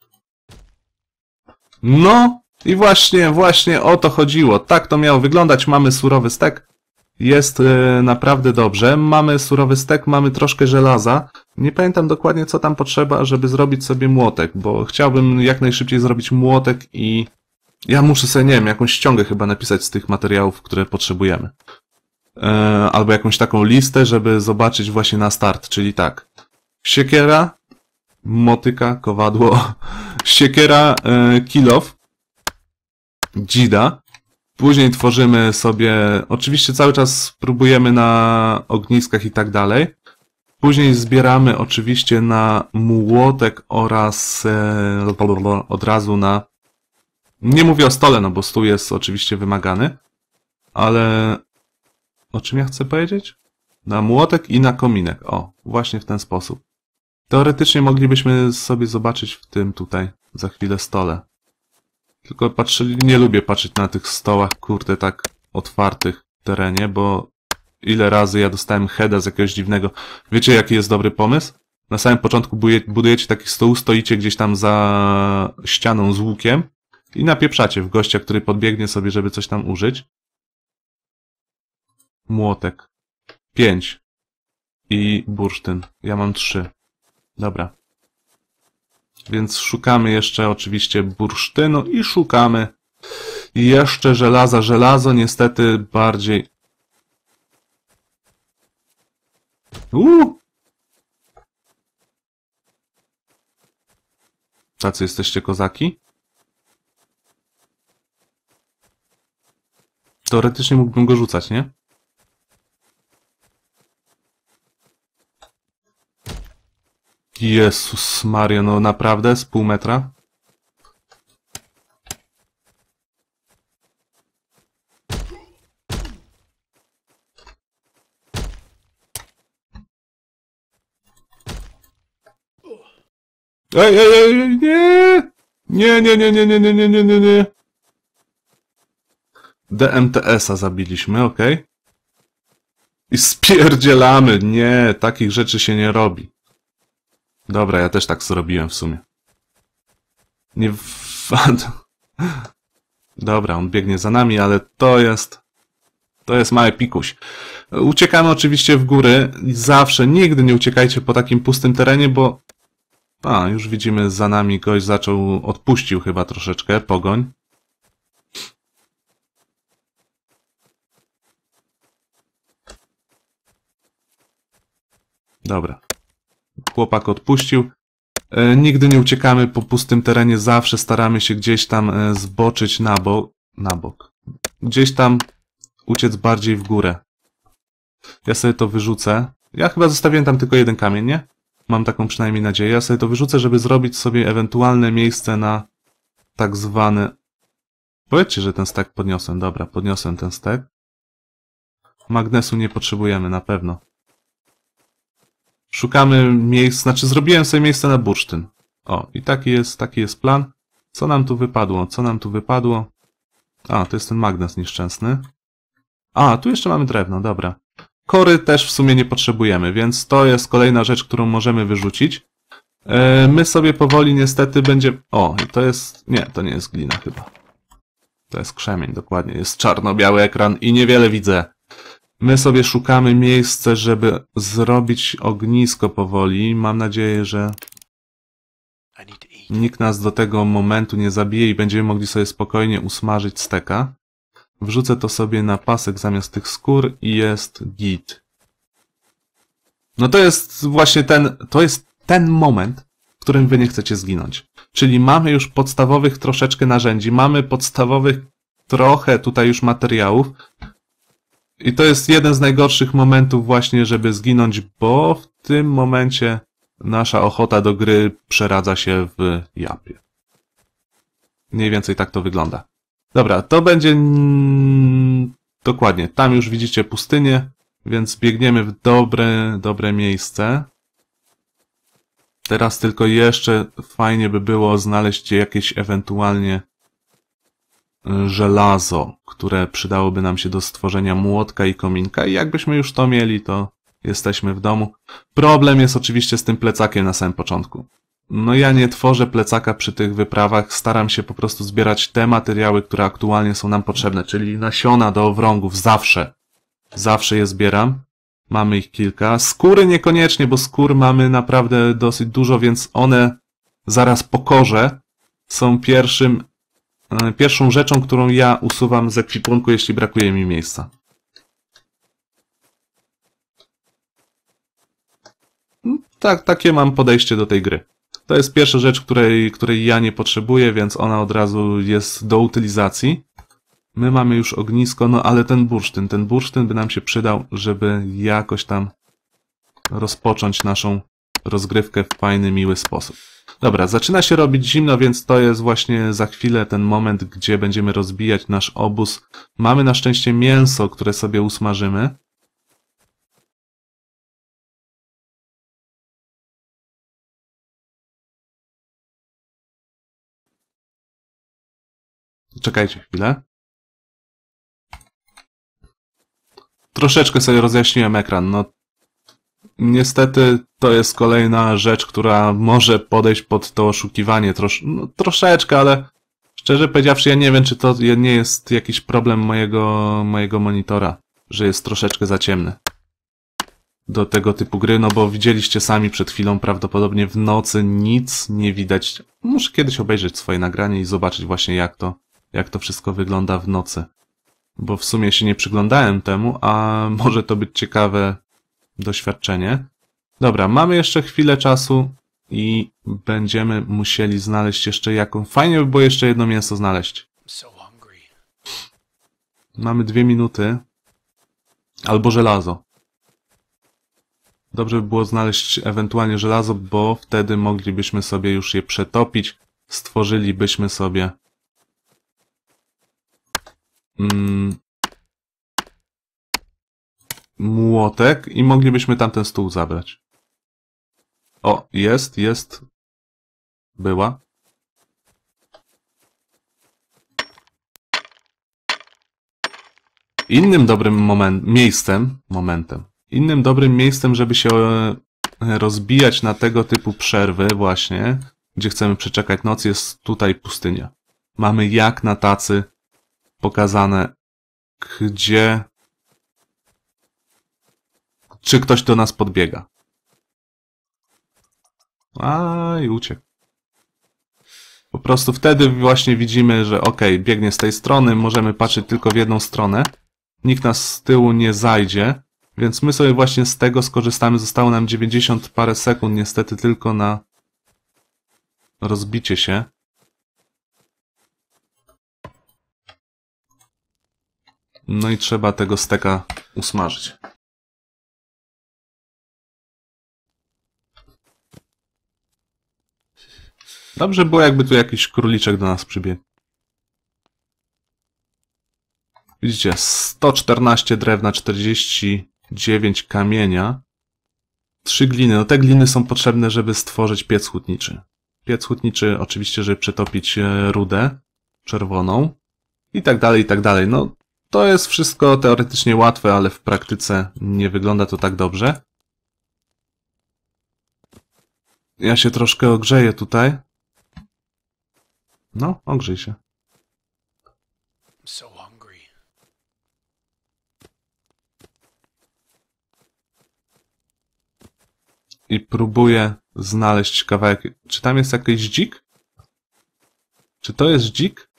No i właśnie, właśnie o to chodziło. Tak to miało wyglądać. Mamy surowy stek. Jest yy, naprawdę dobrze. Mamy surowy stek, mamy troszkę żelaza. Nie pamiętam dokładnie, co tam potrzeba, żeby zrobić sobie młotek, bo chciałbym jak najszybciej zrobić młotek i ja muszę sobie, nie wiem, jakąś ściągę chyba napisać z tych materiałów, które potrzebujemy. Yy, albo jakąś taką listę, żeby zobaczyć właśnie na start, czyli tak. Siekiera, motyka, kowadło, siekiera, yy, kilof, dzida. Później tworzymy sobie, oczywiście cały czas próbujemy na ogniskach i tak dalej. Później zbieramy oczywiście na młotek oraz e, od razu na Nie mówię o stole, no bo stół jest oczywiście wymagany, ale o czym ja chcę powiedzieć? Na młotek i na kominek. O, właśnie w ten sposób. Teoretycznie moglibyśmy sobie zobaczyć w tym tutaj za chwilę stole. Tylko patrzyli, nie lubię patrzeć na tych stołach, kurde, tak otwartych w terenie, bo ile razy ja dostałem heada z jakiegoś dziwnego. Wiecie, jaki jest dobry pomysł? Na samym początku budujecie taki stół, stoicie gdzieś tam za ścianą z łukiem i napieprzacie w gościa, który podbiegnie sobie, żeby coś tam użyć. Młotek. Pięć. I bursztyn. Ja mam trzy. Dobra. Więc szukamy jeszcze oczywiście bursztynu i szukamy jeszcze żelaza. Żelazo niestety bardziej... Uuu! Tacy jesteście kozaki? Teoretycznie mógłbym go rzucać, nie? Jezus Maria, no naprawdę? Z pół metra? Ej, ej, ej, nie! Nie, nie, nie, nie, nie, nie, nie, nie, nie, nie. D M T S-a zabiliśmy, okej. Okay. I spierdzielamy. Nie, takich rzeczy się nie robi. Dobra, ja też tak zrobiłem w sumie. Nie wad... Dobra, on biegnie za nami, ale to jest... To jest mały pikuś. Uciekamy oczywiście w góry. Zawsze, nigdy nie uciekajcie po takim pustym terenie, bo... A, już widzimy za nami gość zaczął... Odpuścił chyba troszeczkę, pogoń. Dobra. Chłopak odpuścił. E, nigdy nie uciekamy po pustym terenie, zawsze staramy się gdzieś tam e, zboczyć na, bo na bok. Gdzieś tam uciec bardziej w górę. Ja sobie to wyrzucę. Ja chyba zostawiłem tam tylko jeden kamień, nie? Mam taką przynajmniej nadzieję. Ja sobie to wyrzucę, żeby zrobić sobie ewentualne miejsce na tak zwane... Powiedzcie, że ten stek podniosłem. Dobra, podniosłem ten stek. Magnesu nie potrzebujemy, na pewno. Szukamy miejsc, znaczy zrobiłem sobie miejsce na bursztyn. O, i taki jest, taki jest plan. Co nam tu wypadło? Co nam tu wypadło? A, to jest ten magnes nieszczęsny. A, tu jeszcze mamy drewno, dobra. Kory też w sumie nie potrzebujemy, więc to jest kolejna rzecz, którą możemy wyrzucić. E, my sobie powoli niestety będzie... O, i to jest... Nie, to nie jest glina chyba. To jest krzemień, dokładnie. Jest czarno-biały ekran i niewiele widzę. My sobie szukamy miejsca, żeby zrobić ognisko powoli. Mam nadzieję, że nikt nas do tego momentu nie zabije i będziemy mogli sobie spokojnie usmażyć steka. Wrzucę to sobie na pasek zamiast tych skór i jest git. No to jest właśnie ten, to jest ten moment, w którym wy nie chcecie zginąć. Czyli mamy już podstawowych troszeczkę narzędzi, mamy podstawowych trochę tutaj już materiałów. I to jest jeden z najgorszych momentów właśnie, żeby zginąć, bo w tym momencie nasza ochota do gry przeradza się w japie. Mniej więcej tak to wygląda. Dobra, to będzie... Dokładnie, tam już widzicie pustynię, więc biegniemy w dobre, dobre miejsce. Teraz tylko jeszcze fajnie by było znaleźć jakieś ewentualnie żelazo, które przydałoby nam się do stworzenia młotka i kominka i jakbyśmy już to mieli, to jesteśmy w domu. Problem jest oczywiście z tym plecakiem na samym początku. No ja nie tworzę plecaka przy tych wyprawach, staram się po prostu zbierać te materiały, które aktualnie są nam potrzebne, czyli nasiona do owrągów zawsze. Zawsze je zbieram. Mamy ich kilka. Skóry niekoniecznie, bo skór mamy naprawdę dosyć dużo, więc one zaraz po korze są pierwszym Pierwszą rzeczą, którą ja usuwam z ekwipunku, jeśli brakuje mi miejsca. Tak, takie mam podejście do tej gry. To jest pierwsza rzecz, której, której ja nie potrzebuję, więc ona od razu jest do utylizacji. My mamy już ognisko, no ale ten bursztyn, ten bursztyn by nam się przydał, żeby jakoś tam rozpocząć naszą rozgrywkę w fajny, miły sposób. Dobra, zaczyna się robić zimno, więc to jest właśnie za chwilę ten moment, gdzie będziemy rozbijać nasz obóz. Mamy na szczęście mięso, które sobie usmażymy. Czekajcie chwilę. Troszeczkę sobie rozjaśniłem ekran. No, niestety to jest kolejna rzecz, która może podejść pod to oszukiwanie. Trosz, no, troszeczkę, ale szczerze powiedziawszy, ja nie wiem, czy to nie jest jakiś problem mojego, mojego monitora, że jest troszeczkę za ciemny do tego typu gry, no bo widzieliście sami przed chwilą, prawdopodobnie w nocy nic nie widać. Muszę kiedyś obejrzeć swoje nagranie i zobaczyć właśnie, jak to, jak to wszystko wygląda w nocy. Bo w sumie się nie przyglądałem temu, a może to być ciekawe doświadczenie. Dobra, mamy jeszcze chwilę czasu i będziemy musieli znaleźć jeszcze jaką... Fajnie by było jeszcze jedno mięso znaleźć. Mamy dwie minuty. Albo żelazo. Dobrze by było znaleźć ewentualnie żelazo, bo wtedy moglibyśmy sobie już je przetopić. Stworzylibyśmy sobie... Mm, młotek i moglibyśmy tamten stół zabrać. O, jest, jest. Była. Innym dobrym moment, miejscem, momentem, innym dobrym miejscem, żeby się rozbijać na tego typu przerwy właśnie, gdzie chcemy przeczekać noc, jest tutaj pustynia. Mamy jak na tacy pokazane, gdzie... Czy ktoś do nas podbiega. A i uciekł. Po prostu wtedy właśnie widzimy, że ok, biegnie z tej strony, możemy patrzeć tylko w jedną stronę. Nikt nas z tyłu nie zajdzie, więc my sobie właśnie z tego skorzystamy. Zostało nam dziewięćdziesiąt parę sekund niestety tylko na rozbicie się. No i trzeba tego steka usmażyć. Dobrze było, jakby tu jakiś króliczek do nas przybiegł. Widzicie, sto czternaście drewna, czterdzieści dziewięć kamienia, trzy gliny. No te gliny są potrzebne, żeby stworzyć piec hutniczy. Piec hutniczy oczywiście, żeby przetopić rudę czerwoną i tak dalej, i tak dalej. No to jest wszystko teoretycznie łatwe, ale w praktyce nie wygląda to tak dobrze. Ja się troszkę ogrzeję tutaj. No, ogrzej się. I próbuję znaleźć kawałek... Czy tam jest jakiś dzik? Czy to jest dzik?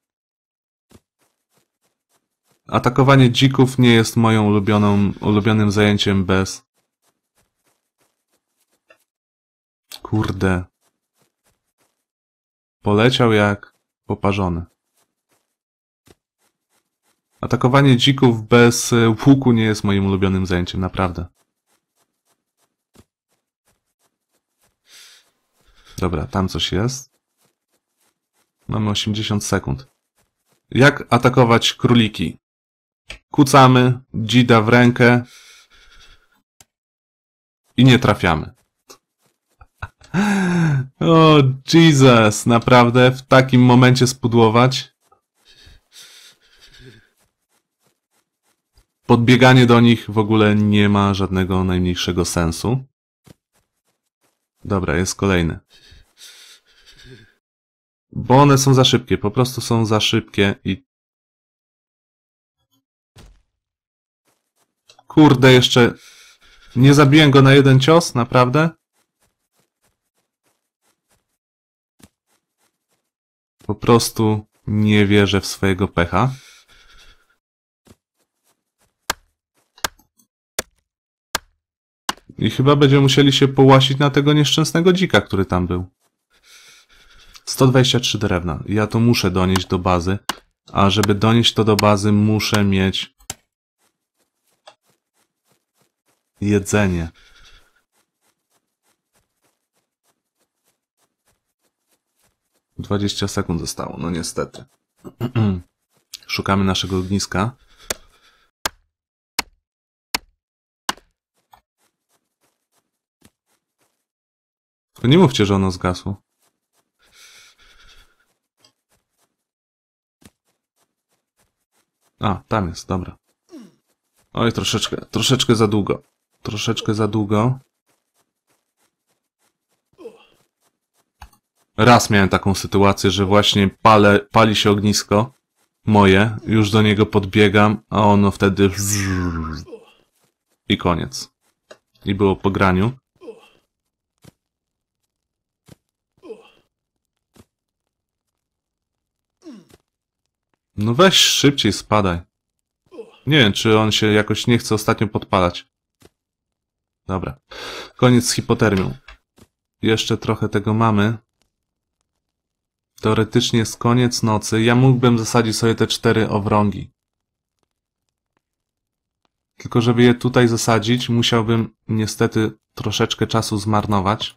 Atakowanie dzików nie jest moją ulubioną, ulubionym zajęciem bez... Kurde. Poleciał jak poparzony. Atakowanie dzików bez łuku nie jest moim ulubionym zajęciem, naprawdę. Dobra, tam coś jest. Mamy osiemdziesiąt sekund. Jak atakować króliki? Kucamy, dzida w rękę i nie trafiamy. O, Jesus, naprawdę w takim momencie spudłować. Podbieganie do nich w ogóle nie ma żadnego najmniejszego sensu. Dobra, jest kolejny. Bo one są za szybkie, po prostu są za szybkie i... Kurde, jeszcze... Nie zabiłem go na jeden cios, naprawdę? Po prostu nie wierzę w swojego pecha. I chyba będziemy musieli się połasić na tego nieszczęsnego dzika, który tam był. sto dwadzieścia trzy drewna. Ja to muszę donieść do bazy. A żeby donieść to do bazy, muszę mieć jedzenie. dwadzieścia sekund zostało, no niestety. Szukamy naszego ogniska. To nie mówcie, że ono zgasło. A, tam jest, dobra. Oj, troszeczkę, troszeczkę za długo. Troszeczkę za długo. Raz miałem taką sytuację, że właśnie palę, pali się ognisko moje, już do niego podbiegam, a ono wtedy i koniec. I było po graniu. No weź szybciej spadaj. Nie wiem, czy on się jakoś nie chce ostatnio podpalać. Dobra. Koniec z hipotermią. Jeszcze trochę tego mamy. Teoretycznie jest koniec nocy. Ja mógłbym zasadzić sobie te cztery owrągi. Tylko żeby je tutaj zasadzić, musiałbym niestety troszeczkę czasu zmarnować.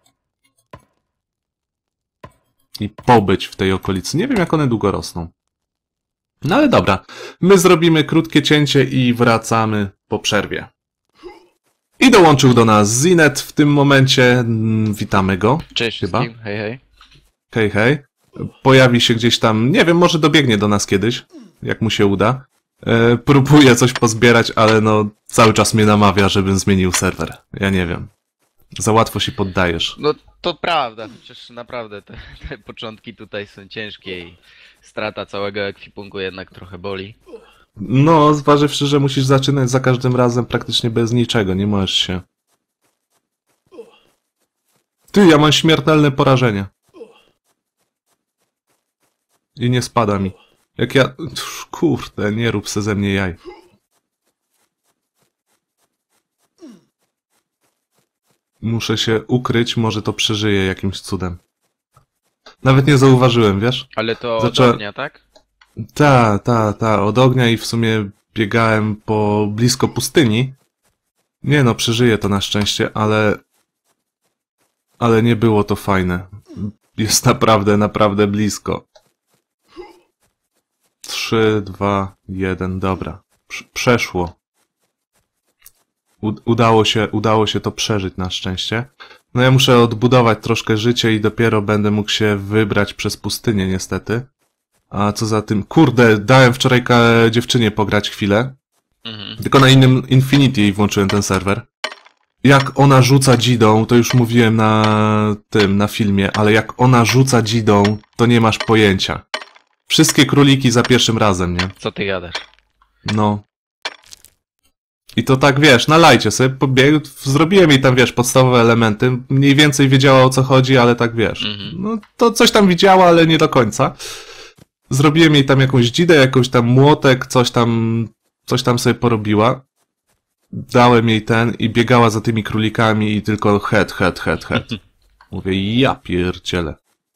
I pobyć w tej okolicy. Nie wiem, jak one długo rosną. No ale dobra. My zrobimy krótkie cięcie i wracamy po przerwie. I dołączył do nas Zinet w tym momencie. Witamy go. Cześć chyba. wszystkim, hej hej. Hej, hej. Pojawi się gdzieś tam, nie wiem, może dobiegnie do nas kiedyś, jak mu się uda. E, próbuje coś pozbierać, ale no cały czas mnie namawia, żebym zmienił serwer. Ja nie wiem. Za łatwo się poddajesz. No to prawda, chociaż naprawdę te, te początki tutaj są ciężkie i strata całego ekwipunku jednak trochę boli. No, zważywszy, że musisz zaczynać za każdym razem praktycznie bez niczego, nie możesz się... Ty, ja mam śmiertelne porażenie. I nie spada mi. Jak ja... Kurde, nie rób se ze mnie jaj. Muszę się ukryć, może to przeżyję jakimś cudem. Nawet nie zauważyłem, wiesz? Ale to Zaczę... od ognia, tak? Ta, ta, ta, od ognia i w sumie biegałem po blisko pustyni. Nie no, przeżyję to na szczęście, ale... Ale nie było to fajne. Jest naprawdę, naprawdę blisko. Trzy, dwa, jeden, dobra. Prz- przeszło. U- udało się, udało się to przeżyć na szczęście. No ja muszę odbudować troszkę życie i dopiero będę mógł się wybrać przez pustynię niestety. A co za tym... Kurde, dałem wczoraj dziewczynie pograć chwilę. Mhm. Tylko na innym Infinity jej włączyłem ten serwer. Jak ona rzuca dzidą, to już mówiłem na tym, na filmie, ale jak ona rzuca dzidą, to nie masz pojęcia. Wszystkie króliki za pierwszym razem, nie? Co ty gadasz? No. I to tak, wiesz, na lajcie sobie pobiegł, zrobiłem jej tam, wiesz, podstawowe elementy, mniej więcej wiedziała o co chodzi, ale tak, wiesz, Mhm. no to coś tam widziała, ale nie do końca. Zrobiłem jej tam jakąś dzidę, jakąś tam młotek, coś tam, coś tam sobie porobiła. Dałem jej ten i biegała za tymi królikami i tylko head, head, head, head. Mówię, ja pierdzielę.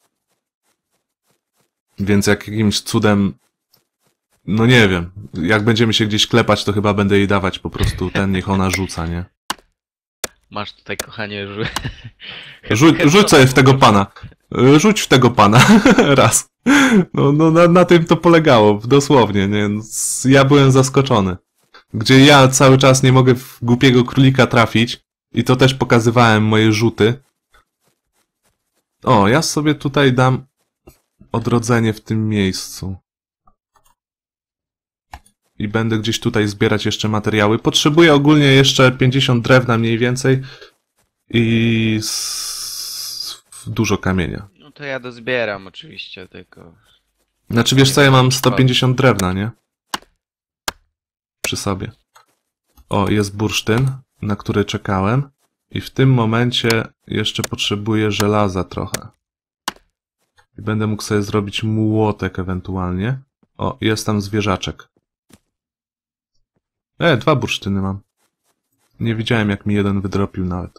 Więc jak jakimś cudem, no nie wiem, jak będziemy się gdzieś klepać, to chyba będę jej dawać po prostu ten, niech ona rzuca, nie? Masz tutaj, kochanie, rzu... Rzuć, rzuć sobie w tego pana. Rzuć w tego pana. Raz. No, no na, na tym to polegało, dosłownie, nie? Ja byłem zaskoczony. Gdzie ja cały czas nie mogę w głupiego królika trafić i to też pokazywałem moje rzuty. O, ja sobie tutaj dam odrodzenie w tym miejscu. I będę gdzieś tutaj zbierać jeszcze materiały. Potrzebuję ogólnie jeszcze pięćdziesiąt drewna mniej więcej i s... dużo kamienia. No to ja dozbieram oczywiście, tylko... Znaczy wiesz co, ja mam sto pięćdziesiąt drewna, nie? Przy sobie. O, jest bursztyn, na który czekałem. I w tym momencie jeszcze potrzebuję żelaza trochę. I będę mógł sobie zrobić młotek ewentualnie. O, jest tam zwierzaczek. E, dwa bursztyny mam. Nie widziałem, jak mi jeden wydropił nawet.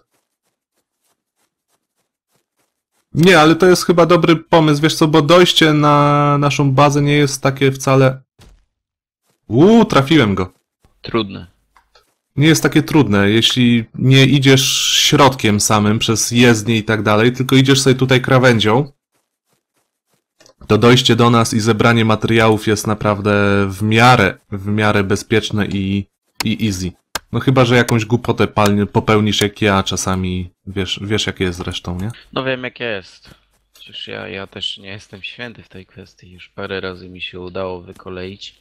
Nie, ale to jest chyba dobry pomysł, wiesz co, bo dojście na naszą bazę nie jest takie wcale... Uuu, trafiłem go. Trudne. Nie jest takie trudne, jeśli nie idziesz środkiem samym przez jezdnię i tak dalej, tylko idziesz sobie tutaj krawędzią to dojście do nas i zebranie materiałów jest naprawdę w miarę, w miarę bezpieczne i, i easy. No chyba, że jakąś głupotę palnie, popełnisz jak ja czasami, wiesz, wiesz jak jest zresztą, nie? No wiem jak jest. Przecież ja, ja też nie jestem święty w tej kwestii. Już parę razy mi się udało wykoleić.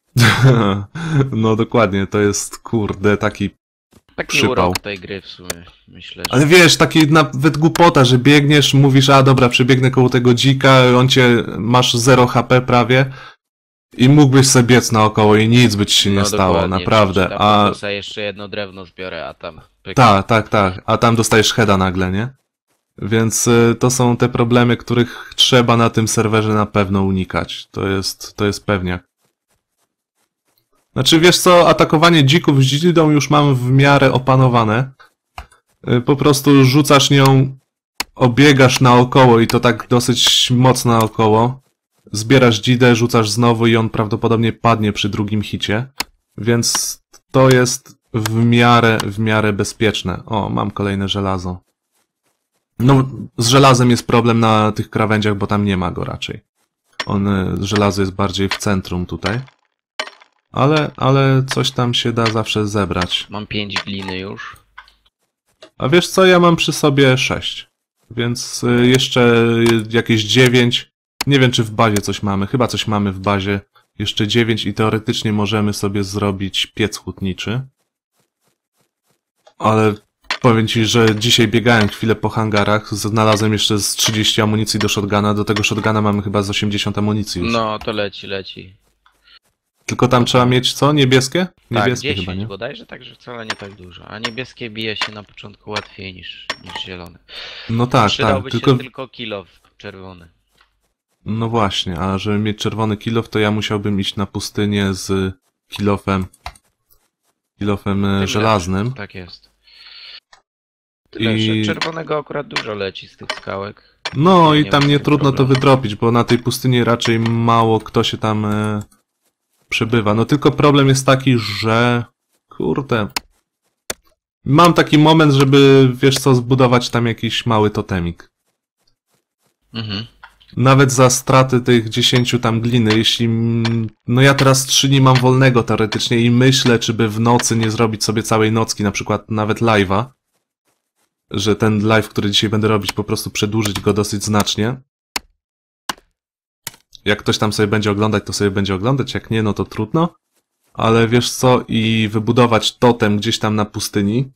No dokładnie, to jest kurde taki Taki przypał. urok tej gry w sumie, myślę, że... Ale wiesz, taki nawet głupota, że biegniesz, mówisz, a dobra, przebiegnę koło tego dzika, on cię, masz zero H P prawie i mógłbyś sobie biec naokoło i nic by ci się nie No stało, dokładnie, naprawdę. czy- czy A tam sobie jeszcze jedno drewno zbiorę, a tam... pyk. tak, tak, tak, a tam dostajesz heada nagle, nie? Więc y, to są te problemy, których trzeba na tym serwerze na pewno unikać. To jest, to jest pewniak. Znaczy, wiesz co, atakowanie dzików z dzidą już mam w miarę opanowane. Y, Po prostu rzucasz nią, obiegasz naokoło i to tak dosyć mocno naokoło. Zbierasz dzidę, rzucasz znowu i on prawdopodobnie padnie przy drugim hicie. Więc to jest w miarę, w miarę bezpieczne. O, mam kolejne żelazo. No, z żelazem jest problem na tych krawędziach, bo tam nie ma go raczej. On, y, żelazo jest bardziej w centrum tutaj. Ale, ale coś tam się da zawsze zebrać. Mam pięć gliny już. A wiesz co, ja mam przy sobie sześć. Więc y, jeszcze jakieś dziewięć. Nie wiem, czy w bazie coś mamy. Chyba coś mamy w bazie. Jeszcze dziewięć i teoretycznie możemy sobie zrobić piec hutniczy. Ale powiem ci, że dzisiaj biegałem chwilę po hangarach. Znalazłem jeszcze z trzydzieści amunicji do shotguna. Do tego shotguna mamy chyba z osiemdziesiąt amunicji już. No, to leci, leci. Tylko tam trzeba mieć co? Niebieskie? Tak, Niebieskie dziesięć chyba, nie? bodajże, także wcale nie tak dużo. A niebieskie bije się na początku łatwiej niż, niż zielone. No tak, Przydałby tak. się Tylko, tylko kilo czerwony. no właśnie, a żeby mieć czerwony kilof, to ja musiałbym iść na pustynię z kilofem, kilofem e, Tym żelaznym. lepszy, tak jest. Tyle, I- że czerwonego akurat dużo leci z tych skałek. No i Nie tam ma nie z tym trudno to problemu. wydropić, bo na tej pustyni raczej mało kto się tam e, przebywa. No tylko problem jest taki, że kurde. Mam taki moment, żeby, wiesz co, zbudować tam jakiś mały totemik. Mhm. Nawet za straty tych dziesięciu tam gliny, jeśli... mm, No ja teraz trzy dni mam wolnego teoretycznie i myślę, czy by w nocy nie zrobić sobie całej nocki, na przykład nawet live'a. Że ten live, który dzisiaj będę robić, po prostu przedłużyć go dosyć znacznie. Jak ktoś tam sobie będzie oglądać, to sobie będzie oglądać, jak nie, no to trudno. Ale wiesz co, i wybudować totem gdzieś tam na pustyni.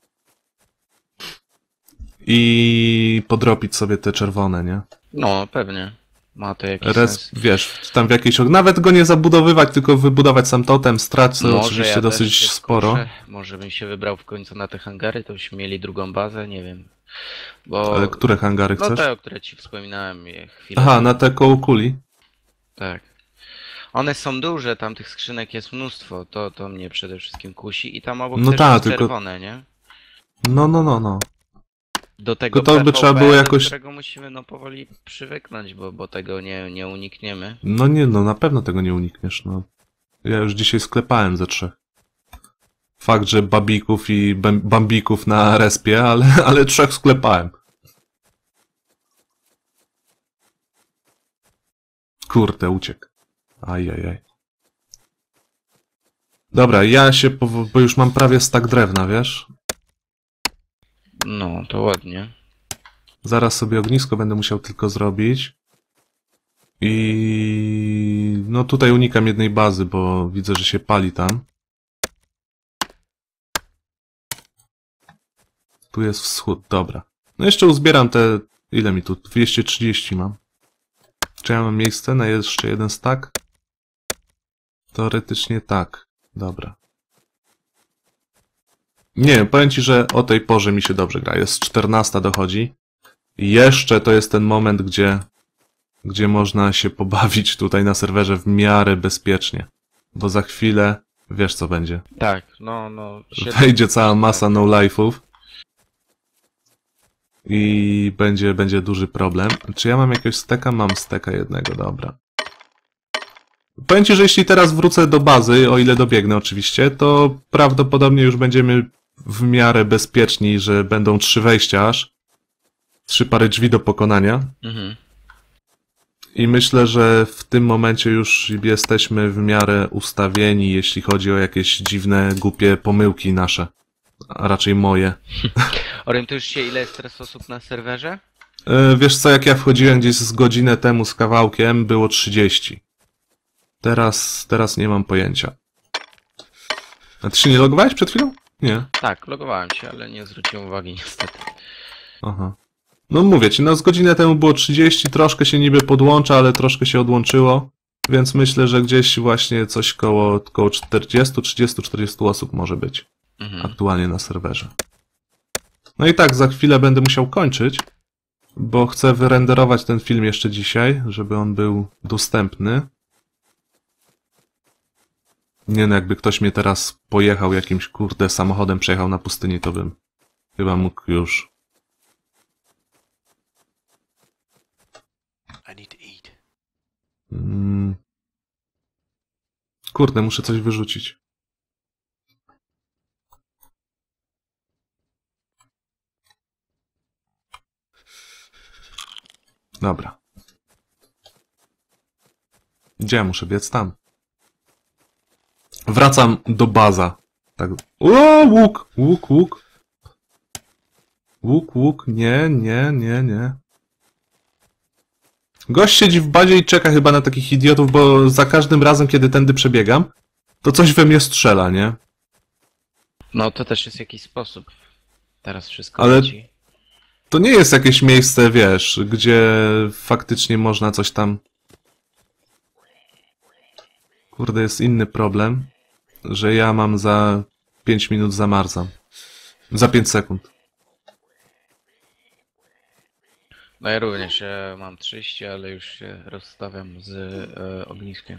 I podrobić sobie te czerwone, nie? No, pewnie. Ma to jakiś Res, sens. wiesz, tam w jakiejś... Nawet go nie zabudowywać, tylko wybudować sam totem, stracę Może oczywiście ja też dosyć się sporo. skuszę. Może bym się wybrał w końcu na te hangary, to byśmy mieli drugą bazę, nie wiem. Bo... Ale które hangary No chcesz? te, o które ci wspominałem je chwilę Aha, temu. na te koło kuli. Tak. One są duże, tam tych skrzynek jest mnóstwo, to, to mnie przede wszystkim kusi i tam obok No też ta, jest tylko- czerwone, nie? No, no, no, no. Do tego Tylko to by P V P, trzeba było do jakoś- którego musimy no powoli przywyknąć, bo, bo tego nie, nie unikniemy. No nie, no na pewno tego nie unikniesz, no. Ja już dzisiaj sklepałem ze trzech. Fakt, że babików i bam- bambików na respie, ale, ale trzech sklepałem. Kurde, uciekł. Ajajaj. Dobra, ja się, powo- bo już mam prawie stak drewna, wiesz? No, to ładnie. Zaraz sobie ognisko będę musiał tylko zrobić. I no tutaj unikam jednej bazy, bo widzę, że się pali tam. Tu jest wschód, dobra. No jeszcze uzbieram te... Ile mi tu? dwieście trzydzieści mam. Czy ja mam miejsce na jeszcze jeden stack? Teoretycznie tak. Dobra. Nie wiem, powiem ci, że o tej porze mi się dobrze gra. Jest czternasta dochodzi. I jeszcze to jest ten moment, gdzie, gdzie można się pobawić tutaj na serwerze w miarę bezpiecznie. Bo za chwilę wiesz co będzie. Tak, no, no. siedem- Wejdzie cała masa no-life'ów. I będzie, będzie duży problem. Czy ja mam jakiegoś steka? Mam steka jednego, dobra. Powiem ci, że jeśli teraz wrócę do bazy, o ile dobiegnę oczywiście, to prawdopodobnie już będziemy w miarę bezpieczni, że będą trzy wejścia aż. Trzy pary drzwi do pokonania. Mhm. I myślę, że w tym momencie już jesteśmy w miarę ustawieni, jeśli chodzi o jakieś dziwne, głupie pomyłki nasze. A raczej moje. Orientujesz się, ile jest teraz osób na serwerze? E, wiesz co, jak ja wchodziłem gdzieś z godzinę temu z kawałkiem, było trzydzieści. Teraz, teraz nie mam pojęcia. A ty się nie logowałeś przed chwilą? Nie. Tak, logowałem się, ale nie zwróciłem uwagi niestety. Aha. No mówię ci, no z godzinę temu było trzydzieści, troszkę się niby podłącza, ale troszkę się odłączyło. Więc myślę, że gdzieś właśnie coś koło, koło czterdziestu, trzydziestu, czterdziestu osób może być Mhm. aktualnie na serwerze. No i tak, za chwilę będę musiał kończyć, bo chcę wyrenderować ten film jeszcze dzisiaj, żeby on był dostępny. Nie no, jakby ktoś mnie teraz pojechał jakimś, kurde, samochodem, przejechał na pustyni, to bym chyba mógł już... I need to eat. Mm. Kurde, muszę coś wyrzucić. Dobra. Gdzie ja muszę biec? Tam. Wracam do baza. Tak. O, łuk! Łuk, łuk. Łuk, łuk. Nie, nie, nie, nie. Gość siedzi w bazie i czeka chyba na takich idiotów, bo za każdym razem, kiedy tędy przebiegam, to coś we mnie strzela, nie? No to też jest jakiś sposób. Teraz wszystko Ale- leci. To nie jest jakieś miejsce, wiesz, gdzie faktycznie można coś tam... Kurde, jest inny problem, że ja mam za pięć minut zamarzam. Za pięć sekund. No ja również e, mam trzydzieści, ale już się rozstawiam z e, ogniskiem.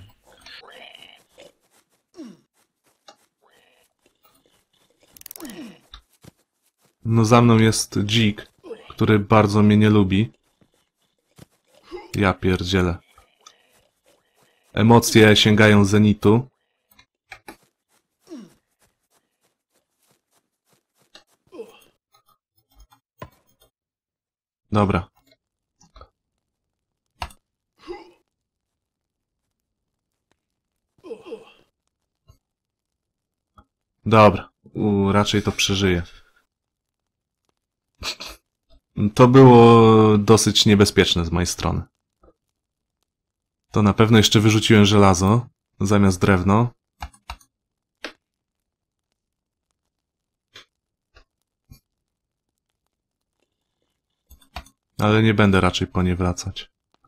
No za mną jest dzik, który bardzo mnie nie lubi. Ja pierdzielę. Emocje sięgają zenitu. Dobra. Dobra. U, raczej to przeżyję. To było dosyć niebezpieczne z mojej strony. To na pewno jeszcze wyrzuciłem żelazo zamiast drewno. Ale nie będę raczej po nie wracać.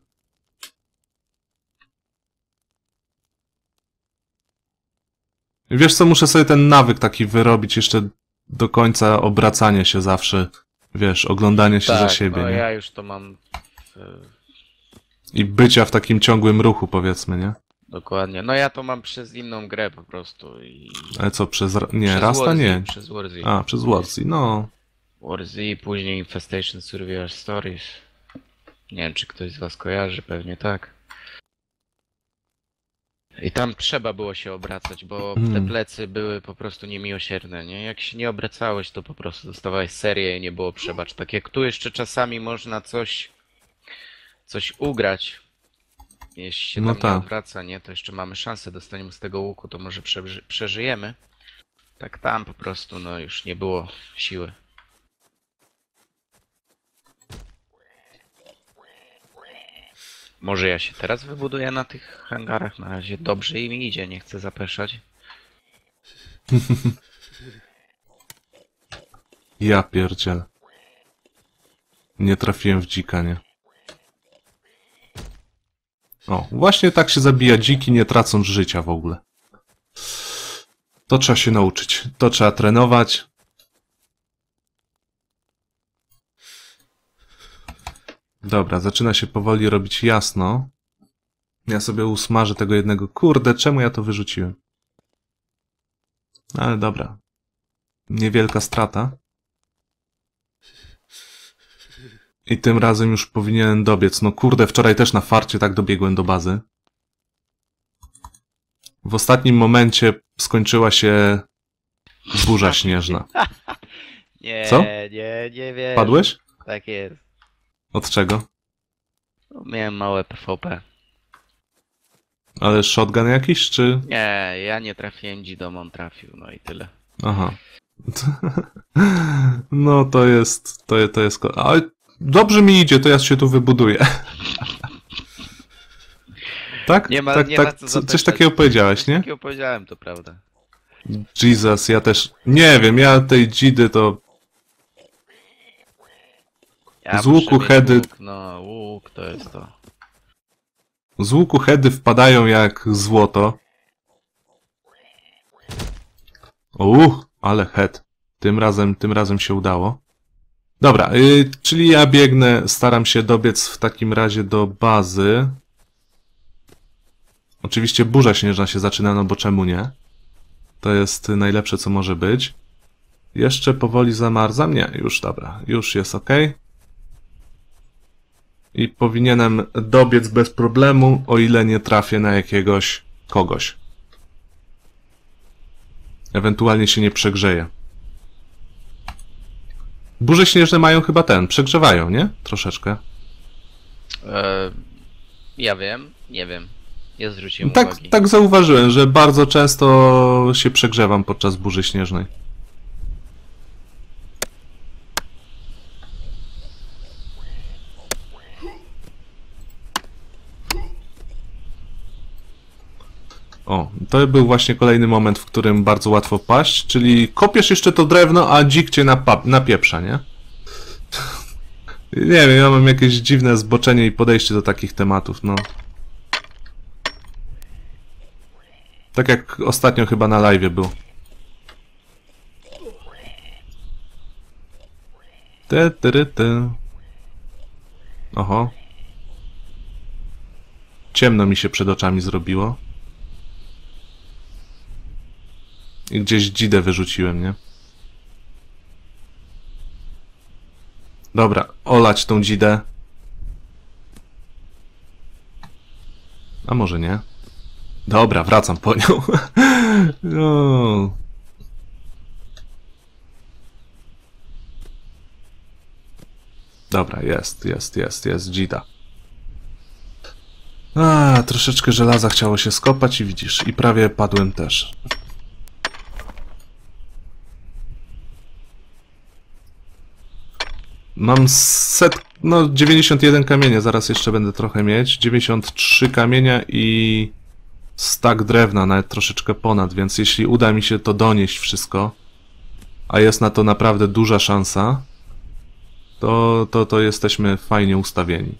Wiesz co, muszę sobie ten nawyk taki wyrobić jeszcze do końca obracania się zawsze. Wiesz, oglądania się za siebie, no nie? ja już to mam w, I bycia w takim ciągłym ruchu, powiedzmy, nie? dokładnie. No ja to mam przez inną grę po prostu i... Ale co, przez... Ra- Nie, przez Rasta Warzy, nie. Przez Warzy. A, przez Warzy, no. Warzy, później Infestation Survivor Stories. Nie wiem, czy ktoś z was kojarzy, pewnie tak. I tam trzeba było się obracać, bo Mm. te plecy były po prostu niemiłosierne, nie? Jak się nie obracałeś, to po prostu dostawałeś serię i nie było przebacz. Tak jak tu jeszcze czasami można coś coś ugrać. Jeśli się No tam nie tak. odwraca, nie? To jeszcze mamy szansę, dostaniemy z tego łuku, to może przeży przeżyjemy. Tak tam po prostu, no już nie było siły. Może ja się teraz wybuduję na tych hangarach, na razie dobrze im idzie, nie chcę zapeszać. Ja pierdziel. Nie trafiłem w dzika, nie? O, właśnie tak się zabija dziki, nie tracąc życia w ogóle. To trzeba się nauczyć. To trzeba trenować. Dobra, zaczyna się powoli robić jasno. Ja sobie usmażę tego jednego. Kurde, czemu ja to wyrzuciłem? Ale dobra. Niewielka strata. I tym razem już powinienem dobiec. No kurde, wczoraj też na farcie tak dobiegłem do bazy. W ostatnim momencie skończyła się burza śnieżna. Nie, Co? nie, nie wiem. Padłeś? Tak jest. Od czego? No, miałem małe P V P. Ale shotgun jakiś, czy... Nie, ja nie trafiłem, Dzidą on trafił, no i tyle. Aha. No to jest... To, to jest... ko- Ale dobrze mi idzie, to ja się tu wybuduję. Tak? Nie ma, tak, nie tak, ma co co- zapytać. coś takiego powiedziałeś, Coś nie? takiego powiedziałem, to prawda. Jesus, ja też... Nie wiem, ja tej dzidy to... Ja Z łuku muszę mieć heady- Łuk, no, łuk to jest to. Z łuku heady wpadają jak złoto. Uuu, ale head. Tym razem, tym razem się udało. Dobra, yy, czyli ja biegnę, staram się dobiec w takim razie do bazy. Oczywiście burza śnieżna się zaczyna, no bo czemu nie? To jest najlepsze, co może być. Jeszcze powoli zamarzam? Nie, już dobra, już jest ok. I powinienem dobiec bez problemu, o ile nie trafię na jakiegoś kogoś. Ewentualnie się nie przegrzeje. Burze śnieżne mają chyba ten, przegrzewają, nie? Troszeczkę. E, ja wiem, nie wiem. Nie zwróciłem Tak, uwagi. tak zauważyłem, że bardzo często się przegrzewam podczas burzy śnieżnej. O, to był właśnie kolejny moment, w którym bardzo łatwo paść, czyli kopiesz jeszcze to drewno, a dzik cię napa- napieprza, nie? Nie wiem, ja mam jakieś dziwne zboczenie i podejście do takich tematów, no. Tak jak ostatnio chyba na live'ie był. Te, te, te. Oho. Ciemno mi się przed oczami zrobiło. I gdzieś dzidę wyrzuciłem, nie? Dobra, olać tą dzidę. A może nie? Dobra, wracam po nią. No. Dobra, jest, jest, jest, jest dzida. A, troszeczkę żelaza chciało się skopać i widzisz, i prawie padłem też. Mam set, no dziewięćdziesiąt jeden kamienia, zaraz jeszcze będę trochę mieć. dziewięćdziesiąt trzy kamienia i stak drewna, nawet troszeczkę ponad, więc jeśli uda mi się to donieść wszystko, a jest na to naprawdę duża szansa, to, to, to jesteśmy fajnie ustawieni.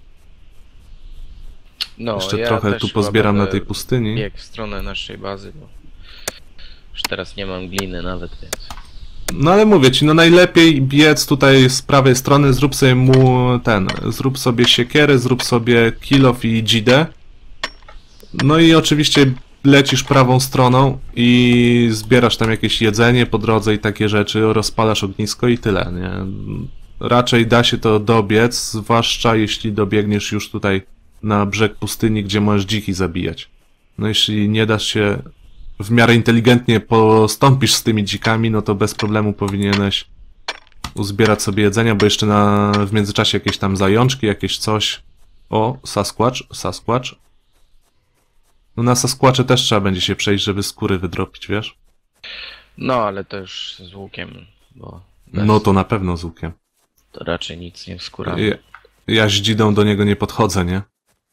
No, Jeszcze ja trochę też tu chyba pozbieram na będę tej pustyni. biegł w stronę naszej bazy, bo już teraz nie mam gliny nawet, więc... No ale mówię ci, no najlepiej biec tutaj z prawej strony, zrób sobie mu ten, zrób sobie siekierę, zrób sobie kill off i dzidę. No i oczywiście lecisz prawą stroną i zbierasz tam jakieś jedzenie po drodze i takie rzeczy, rozpalasz ognisko i tyle, nie? Raczej da się to dobiec, zwłaszcza jeśli dobiegniesz już tutaj na brzeg pustyni, gdzie możesz dziki zabijać. No jeśli nie dasz się w miarę inteligentnie postąpisz z tymi dzikami, no to bez problemu powinieneś uzbierać sobie jedzenia, bo jeszcze na, w międzyczasie jakieś tam zajączki, jakieś coś. O, Sasquatch, Sasquatch. No na Sasquatche też trzeba będzie się przejść, żeby skóry wydropić, wiesz? No, ale to już z łukiem, bo... bez- No to na pewno z łukiem. To raczej nic nie wskóramy. Ja, ja z dzidą do niego nie podchodzę, nie?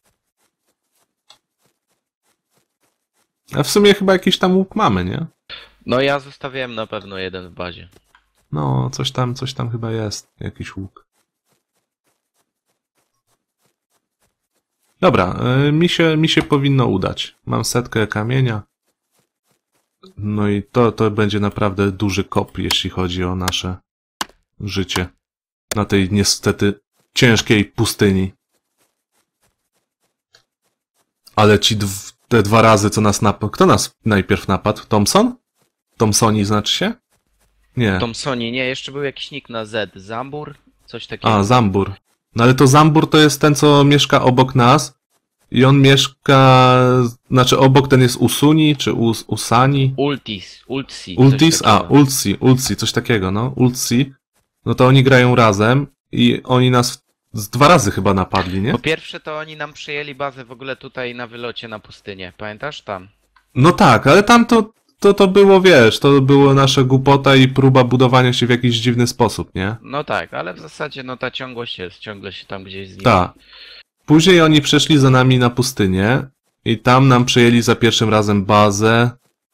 A w sumie chyba jakiś tam łuk mamy, nie? No ja zostawiłem na pewno jeden w bazie. No, coś tam, coś tam chyba jest, jakiś łuk. Dobra, y, mi się, mi się powinno udać. Mam setkę kamienia. No i to, to będzie naprawdę duży kop, jeśli chodzi o nasze życie. Na tej niestety ciężkiej pustyni. Ale ci dw te dwa razy, co nas napadł... Kto nas najpierw napadł? Thompson? Thompsoni znaczy się? Nie. Thompsoni, nie, jeszcze był jakiś nick na Z. Zambur? Coś takiego. A, Zambur. No ale to Zambur to jest ten, co mieszka obok nas. I on mieszka... Znaczy obok ten jest Usuni, czy Us Usani? Ultis, Ultsi. coś Ultis? A, takiego. Ultsi, Ultsi, coś takiego, no. Ultsi. No to oni grają razem i oni nas Z dwa razy chyba napadli, nie? Po pierwsze to oni nam przejęli bazę w ogóle tutaj na wylocie na pustynię. Pamiętasz tam? No tak, ale tam to, to, to było, wiesz, to było nasza głupota i próba budowania się w jakiś dziwny sposób, nie? No tak, ale w zasadzie no ta ciągłość jest, ciągle się tam gdzieś z nimi. Tak. Później oni przeszli za nami na pustynię i tam nam przejęli za pierwszym razem bazę.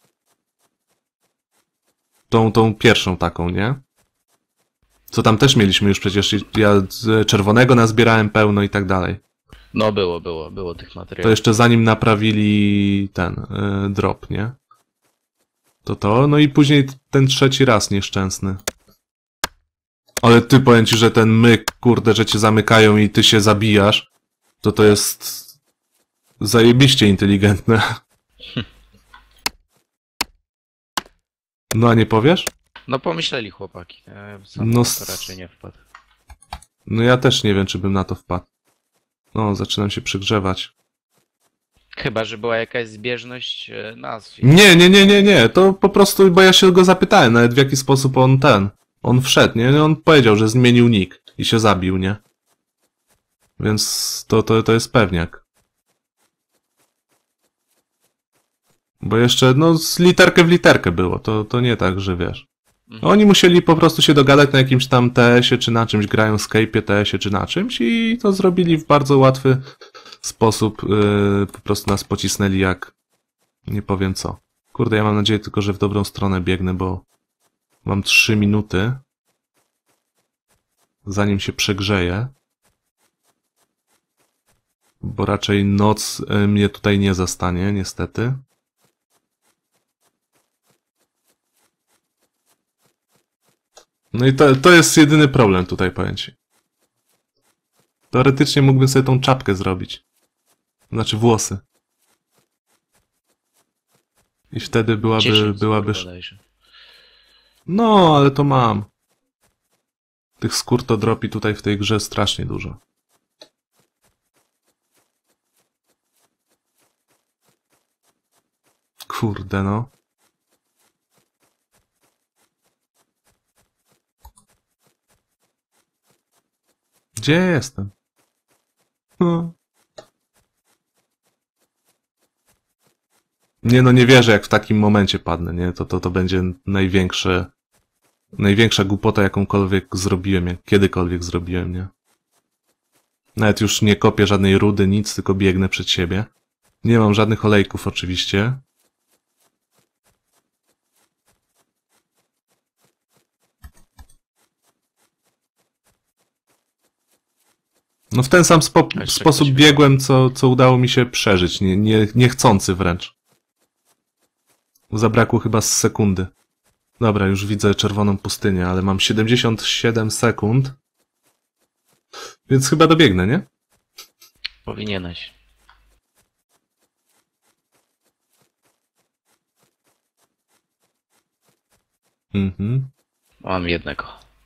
Tą, tą pierwszą taką, nie? Co tam też mieliśmy już przecież, ja z czerwonego nazbierałem pełno i tak dalej. No było, było, było tych To materiałów. jeszcze zanim naprawili ten y, drop, nie? To to, no i później ten trzeci raz nieszczęsny. Ale ty, powiem ci, że ten myk, kurde, że cię zamykają i ty się zabijasz, to to jest zajebiście inteligentne. No a nie powiesz? No pomyśleli chłopaki. Ja sam No no, s- to raczej nie wpadł. No ja też nie wiem, czy bym na to wpadł. No, zaczynam się przygrzewać. Chyba, że była jakaś zbieżność e, nazw. Nie, nie, nie, nie, nie, to po prostu, bo ja się go zapytałem nawet w jaki sposób on ten, on wszedł, nie? On powiedział, że zmienił nick i się zabił, nie? Więc to, to, to jest pewniak. Bo jeszcze, no, z literkę w literkę było, to, to nie tak, że wiesz. Mhm. Oni musieli po prostu się dogadać na jakimś tam T S ie, czy na czymś, grają Skype'ie, T S ie, czy na czymś i to zrobili w bardzo łatwy sposób, yy, po prostu nas pocisnęli jak nie powiem co. Kurde, ja mam nadzieję tylko, że w dobrą stronę biegnę, bo mam trzy minuty, zanim się przegrzeję. Bo raczej noc y, mnie tutaj nie zastanie, niestety. No i to, to jest jedyny problem tutaj, powiem ci. Teoretycznie mógłbym sobie tą czapkę zrobić. Znaczy włosy. I wtedy byłaby... dziesięć byłaby... skór bodajże. No, ale to mam. Tych skór to dropi tutaj w tej grze strasznie dużo. Kurde no. Gdzie ja jestem? Hmm. Nie no, nie wierzę jak w takim momencie padnę, nie? To, to, to będzie największe... Największa głupota jakąkolwiek zrobiłem, jak kiedykolwiek zrobiłem, nie? Nawet już nie kopię żadnej rudy, nic, tylko biegnę przed siebie. Nie mam żadnych olejków oczywiście. No w ten sam spo A jeszcze sposób ktoś biegłem, co, co udało mi się przeżyć, nie, nie, niechcący wręcz. Zabrakło chyba z sekundy. Dobra, już widzę czerwoną pustynię, ale mam siedemdziesiąt siedem sekund. Więc chyba dobiegnę, nie? Powinieneś. Mhm. Mam jednego.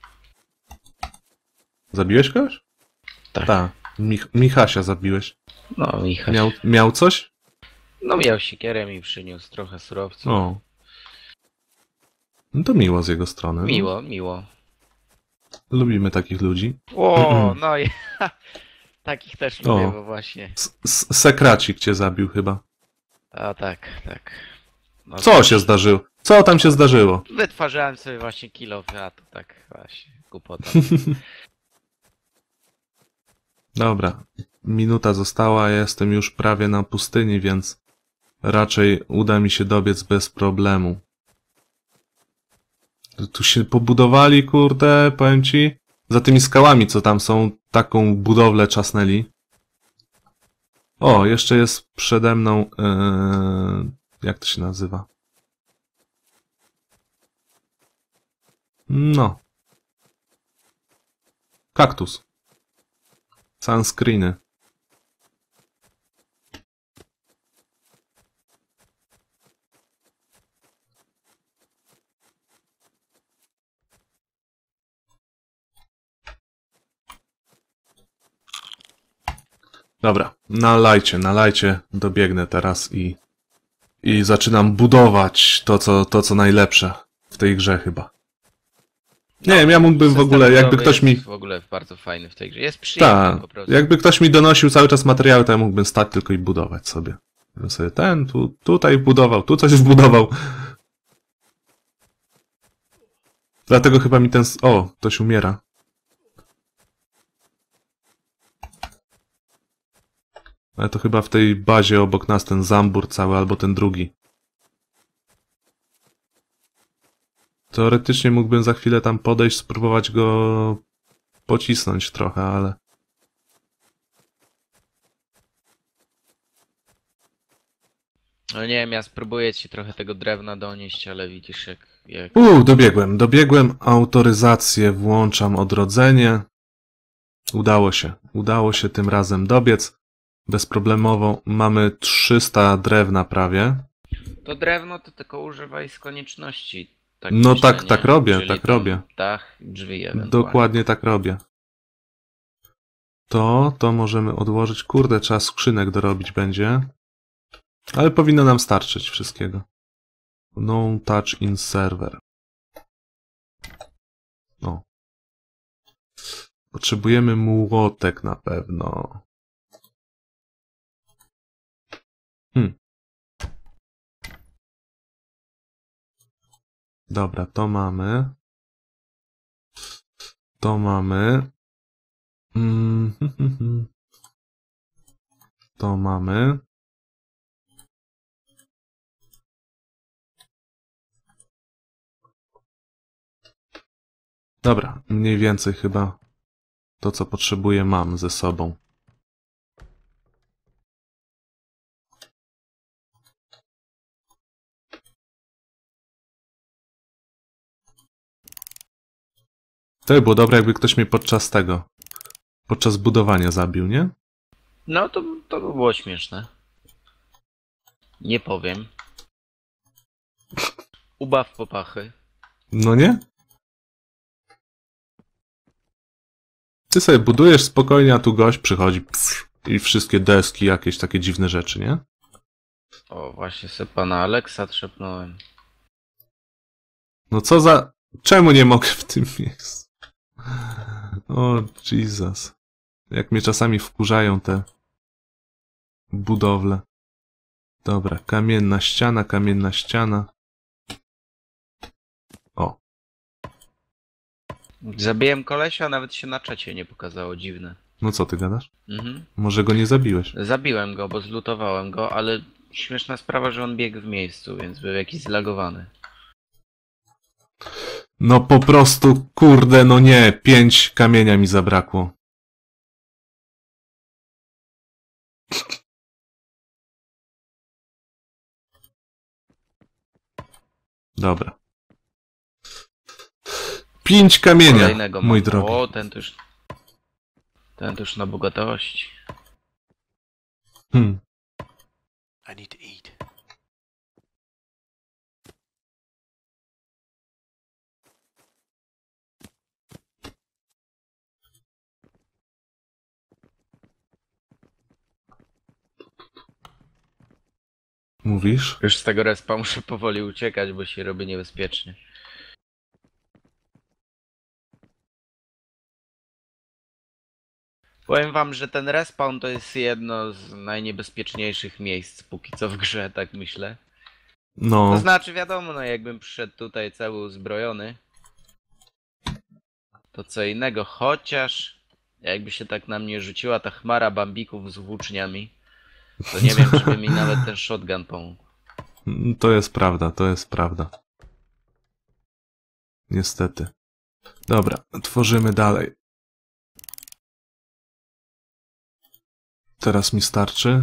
Zabiłeś kogoś? Tak. Tak. Mich Michasia zabiłeś. No Michał. Miał, miał coś? No miał siekierę mi przyniósł trochę surowców. O. No to miło z jego strony. Miło, miło. Lubimy takich ludzi. O, no i takich też lubię, O. bo właśnie. S -s Sekracik cię zabił chyba. A tak, tak. No, Co się zdarzyło? Co tam się zdarzyło? Wytwarzałem sobie właśnie kilo, a to tak właśnie, głupota. Dobra. Minuta została, ja jestem już prawie na pustyni, więc raczej uda mi się dobiec bez problemu. Tu się pobudowali, kurde, powiem ci. Za tymi skałami, co tam są, taką budowlę czasnęli. O, jeszcze jest przede mną... Yy, jak to się nazywa? No. Kaktus. Sunscreeny. Dobra, nalajcie, nalajcie, dobiegnę teraz i i zaczynam budować to, co, to, co najlepsze w tej grze chyba. Nie wiem, ja mógłbym w System ogóle, jakby budowy ktoś mi... jest w ogóle bardzo fajny w tej grze. Jest przyjemny Tak, po prostu. jakby ktoś mi donosił cały czas materiały, to ja mógłbym stać tylko i budować sobie. Bym sobie ten, tu, tutaj wbudował, tu coś wbudował. Dlatego chyba mi ten... s- O, ktoś umiera. Ale to chyba w tej bazie obok nas ten Zambur cały, albo ten drugi. Teoretycznie mógłbym za chwilę tam podejść, spróbować go pocisnąć trochę, ale... No nie wiem, ja spróbuję ci trochę tego drewna donieść, ale widzisz jak... jak... Uuu, dobiegłem, dobiegłem, autoryzację, włączam odrodzenie. Udało się, udało się tym razem dobiec. Bezproblemowo mamy trzysta drewna prawie. To drewno to tylko używaj z konieczności. Tak No myślę, tak, nie? tak robię, Czyli tak tam robię. Dach, drzwi ewentualnie. Dokładnie tak robię. To, to możemy odłożyć. Kurde, trzeba skrzynek dorobić będzie. Ale powinno nam starczyć wszystkiego. No touch in server. No. Potrzebujemy młotek na pewno. Hmm. Dobra, to mamy. To mamy. Mm, hm, hm, hm. To mamy. Dobra, mniej więcej chyba to, co potrzebuję, mam ze sobą. To by było dobre, jakby ktoś mnie podczas tego, podczas budowania zabił, nie? No to, to by było śmieszne. Nie powiem. Ubaw popachy. No nie? Ty sobie budujesz spokojnie, a tu gość przychodzi pff, i wszystkie deski, jakieś takie dziwne rzeczy, nie? O, właśnie se pana Aleksa trzepnąłem. No co za... Czemu nie mogę w tym miejscu? O, Jesus. Jak mnie czasami wkurzają te budowle. Dobra, kamienna ściana, kamienna ściana. O, Zabiłem kolesia, nawet się na czacie nie pokazało, dziwne. no co ty gadasz? Mhm. Może go nie zabiłeś? Zabiłem go, bo zlutowałem go, ale śmieszna sprawa, że on biegł w miejscu, więc był jakiś zlagowany. No po prostu, kurde, no nie, pięć kamienia mi zabrakło. Dobra. Pięć kamienia, Kolejnego mój mam. drogi. O, ten to już... Ten to już na bogatości. Hmm. I need to eat. Mówisz? Już z tego respa muszę powoli uciekać, bo się robi niebezpiecznie. Powiem wam, że ten respawn to jest jedno z najniebezpieczniejszych miejsc póki co w grze, tak myślę. To No, znaczy wiadomo, no jakbym przyszedł tutaj cały uzbrojony, to co innego, chociaż jakby się tak na mnie rzuciła ta chmara bambików z włóczniami, to nie wiem, czy by mi nawet ten shotgun pomógł. to jest prawda, to jest prawda. Niestety. Dobra, tworzymy dalej. Teraz mi starczy.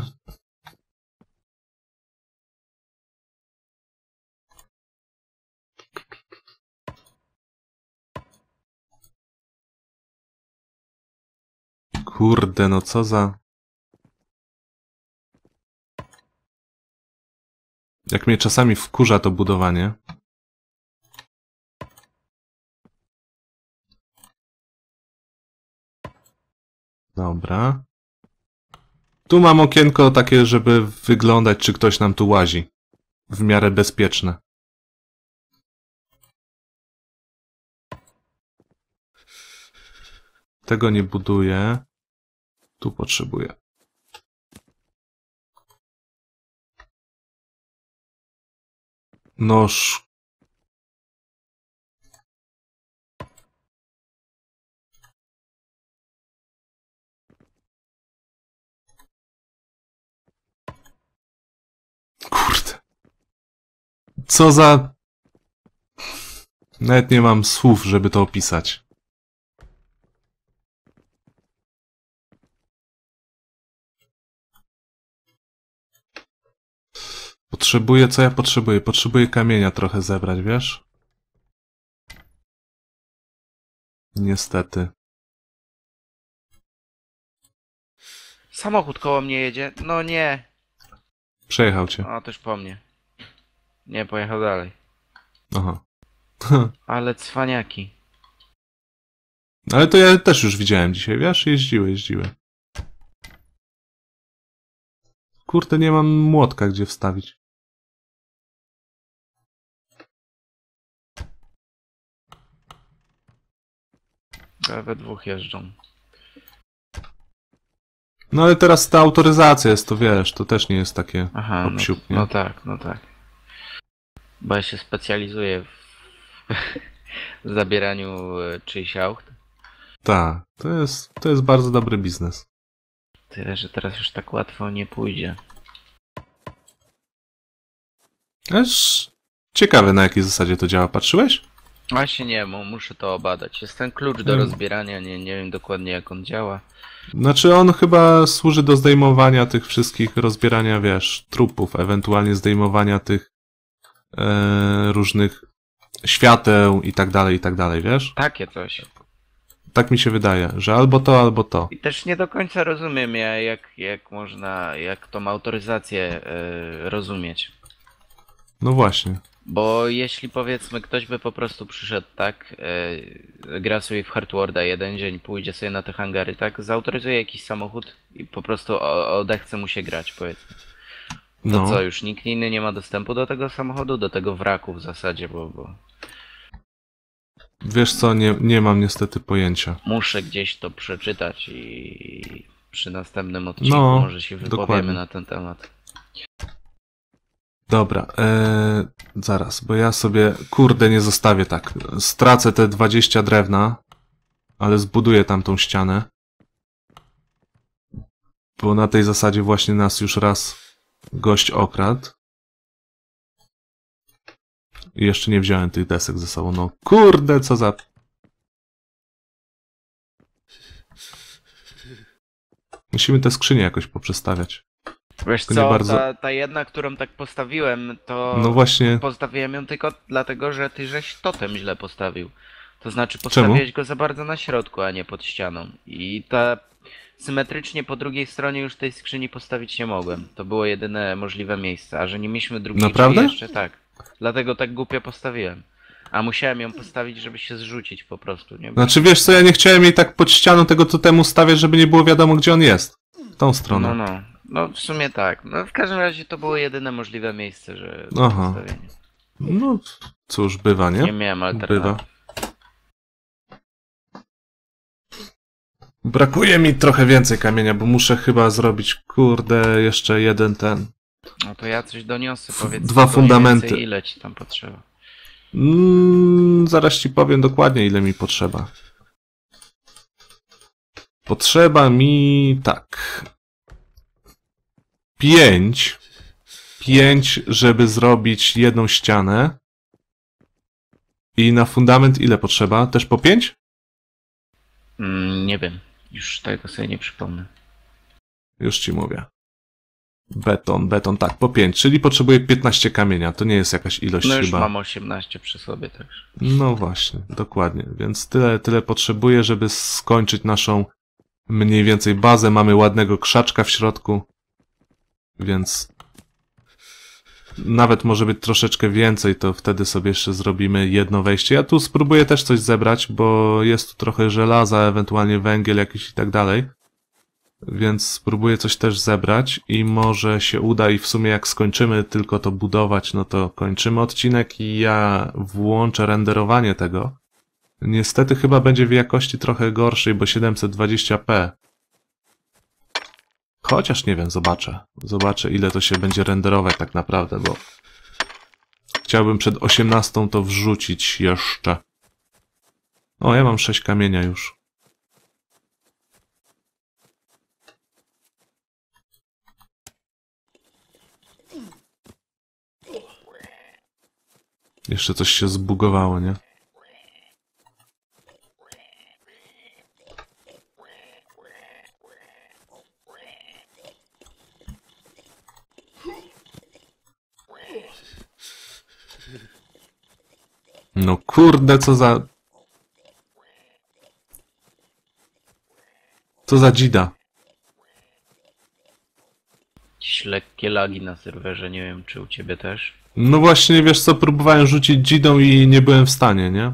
Kurde, no co za... Jak mnie czasami wkurza to budowanie. Dobra. Tu mam okienko takie, żeby wyglądać, czy ktoś nam tu łazi. W miarę bezpieczne. Tego nie buduję. Tu potrzebuję. Noż. Kurde. Co za... Nawet nie mam słów, żeby to opisać. Potrzebuję, co ja potrzebuję? Potrzebuję kamienia trochę zebrać, wiesz? Niestety. Samochód koło mnie jedzie. No nie. Przejechał cię. O, też po mnie. Nie, pojechał dalej. Aha. Ale cwaniaki. Ale to ja też już widziałem dzisiaj, wiesz? Jeździły, jeździły. Kurde, nie mam młotka gdzie wstawić. We dwóch jeżdżą. No ale teraz ta autoryzacja jest, to wiesz, to też nie jest takie Aha, no, obsiuk, nie? no tak, no tak. Bo ja się specjalizuję w w zabieraniu e, czyichś aut. Tak, to jest, to jest bardzo dobry biznes. Tyle, że teraz już tak łatwo nie pójdzie. Aż ciekawe, na jakiej zasadzie to działa. Patrzyłeś? Właśnie nie, mu- muszę to obadać. Jest ten klucz do Hmm. rozbierania, nie, nie wiem dokładnie jak on działa. Znaczy on chyba służy do zdejmowania tych wszystkich, rozbierania, wiesz, trupów, ewentualnie zdejmowania tych e, różnych świateł i tak dalej, i tak dalej, wiesz? Takie coś. Tak mi się wydaje, że albo to, albo to. I też nie do końca rozumiem ja, jak, jak można, jak tą autoryzację e, rozumieć. No właśnie. Bo jeśli powiedzmy ktoś by po prostu przyszedł tak, e, gra sobie w Hardwarda jeden dzień, pójdzie sobie na te hangary, tak, zautoryzuje jakiś samochód i po prostu o- odechce mu się grać, powiedzmy. No No. co, już nikt inny nie ma dostępu do tego samochodu, do tego wraku w zasadzie, bo, bo Wiesz co, nie, nie mam niestety pojęcia. muszę gdzieś to przeczytać i przy następnym odcinku No, może się wypowiemy dokładnie. na ten temat. Dobra, eee, zaraz, bo ja sobie, kurde, nie zostawię tak. Stracę te dwadzieścia drewna, ale zbuduję tam tą ścianę. Bo na tej zasadzie właśnie nas już raz gość okradł. I jeszcze nie wziąłem tych desek ze sobą, no kurde, co za... Musimy te skrzynie jakoś poprzestawiać. Wiesz To nie co, bardzo- ta, ta jedna, którą tak postawiłem, to No właśnie, postawiłem ją tylko dlatego, że ty żeś totem źle postawił. To znaczy postawiłeś go za bardzo na środku, a nie pod ścianą. I ta symetrycznie po drugiej stronie już tej skrzyni postawić nie mogłem. To było jedyne możliwe miejsce, a że nie mieliśmy drugiej Naprawdę? drzwi jeszcze, tak. Dlatego tak głupio postawiłem. A musiałem ją postawić, żeby się zrzucić po prostu, nie? znaczy wiesz co, ja nie chciałem jej tak pod ścianą tego totemu stawiać, żeby nie było wiadomo gdzie on jest. W tą stronę. No, no. No w sumie tak. No w każdym razie to było jedyne możliwe miejsce, że do Aha. postawienia. No cóż, bywa, nie? Nie miałem alternatywy. Bywa. Brakuje mi trochę więcej kamienia, bo muszę chyba zrobić, kurde, jeszcze jeden ten. No to ja coś doniosę, powiedz. Dwa tylko mniej fundamenty. więcej, ile ci tam potrzeba? Mm, zaraz ci powiem dokładnie, ile mi potrzeba. Potrzeba mi tak. Pięć. Pięć, żeby zrobić jedną ścianę. I na fundament ile potrzeba? Też po pięć? Mm, nie wiem. Już tego sobie nie przypomnę. Już ci mówię. Beton, beton, tak, po pięć, czyli potrzebuję piętnaście kamienia. To nie jest jakaś ilość No już chyba. mam osiemnaście przy sobie też. No właśnie, dokładnie. Więc tyle, tyle potrzebuję, żeby skończyć naszą mniej więcej bazę. Mamy ładnego krzaczka w środku. Więc nawet może być troszeczkę więcej, to wtedy sobie jeszcze zrobimy jedno wejście. Ja tu spróbuję też coś zebrać, bo jest tu trochę żelaza, ewentualnie węgiel jakiś i tak dalej. Więc spróbuję coś też zebrać i może się uda i w sumie jak skończymy tylko to budować, no to kończymy odcinek i ja włączę renderowanie tego. Niestety chyba będzie w jakości trochę gorszej, bo siedemset dwadzieścia p. Chociaż nie wiem, zobaczę. Zobaczę, ile to się będzie renderować tak naprawdę, bo chciałbym przed osiemnastą to wrzucić jeszcze. O, ja mam sześć kamienia już. Jeszcze coś się zbugowało, nie? No kurde, co za... Co za dzida. Jakieś lekkie lagi na serwerze, nie wiem czy u ciebie też. No właśnie, wiesz co, próbowałem rzucić dzidą i nie byłem w stanie, nie?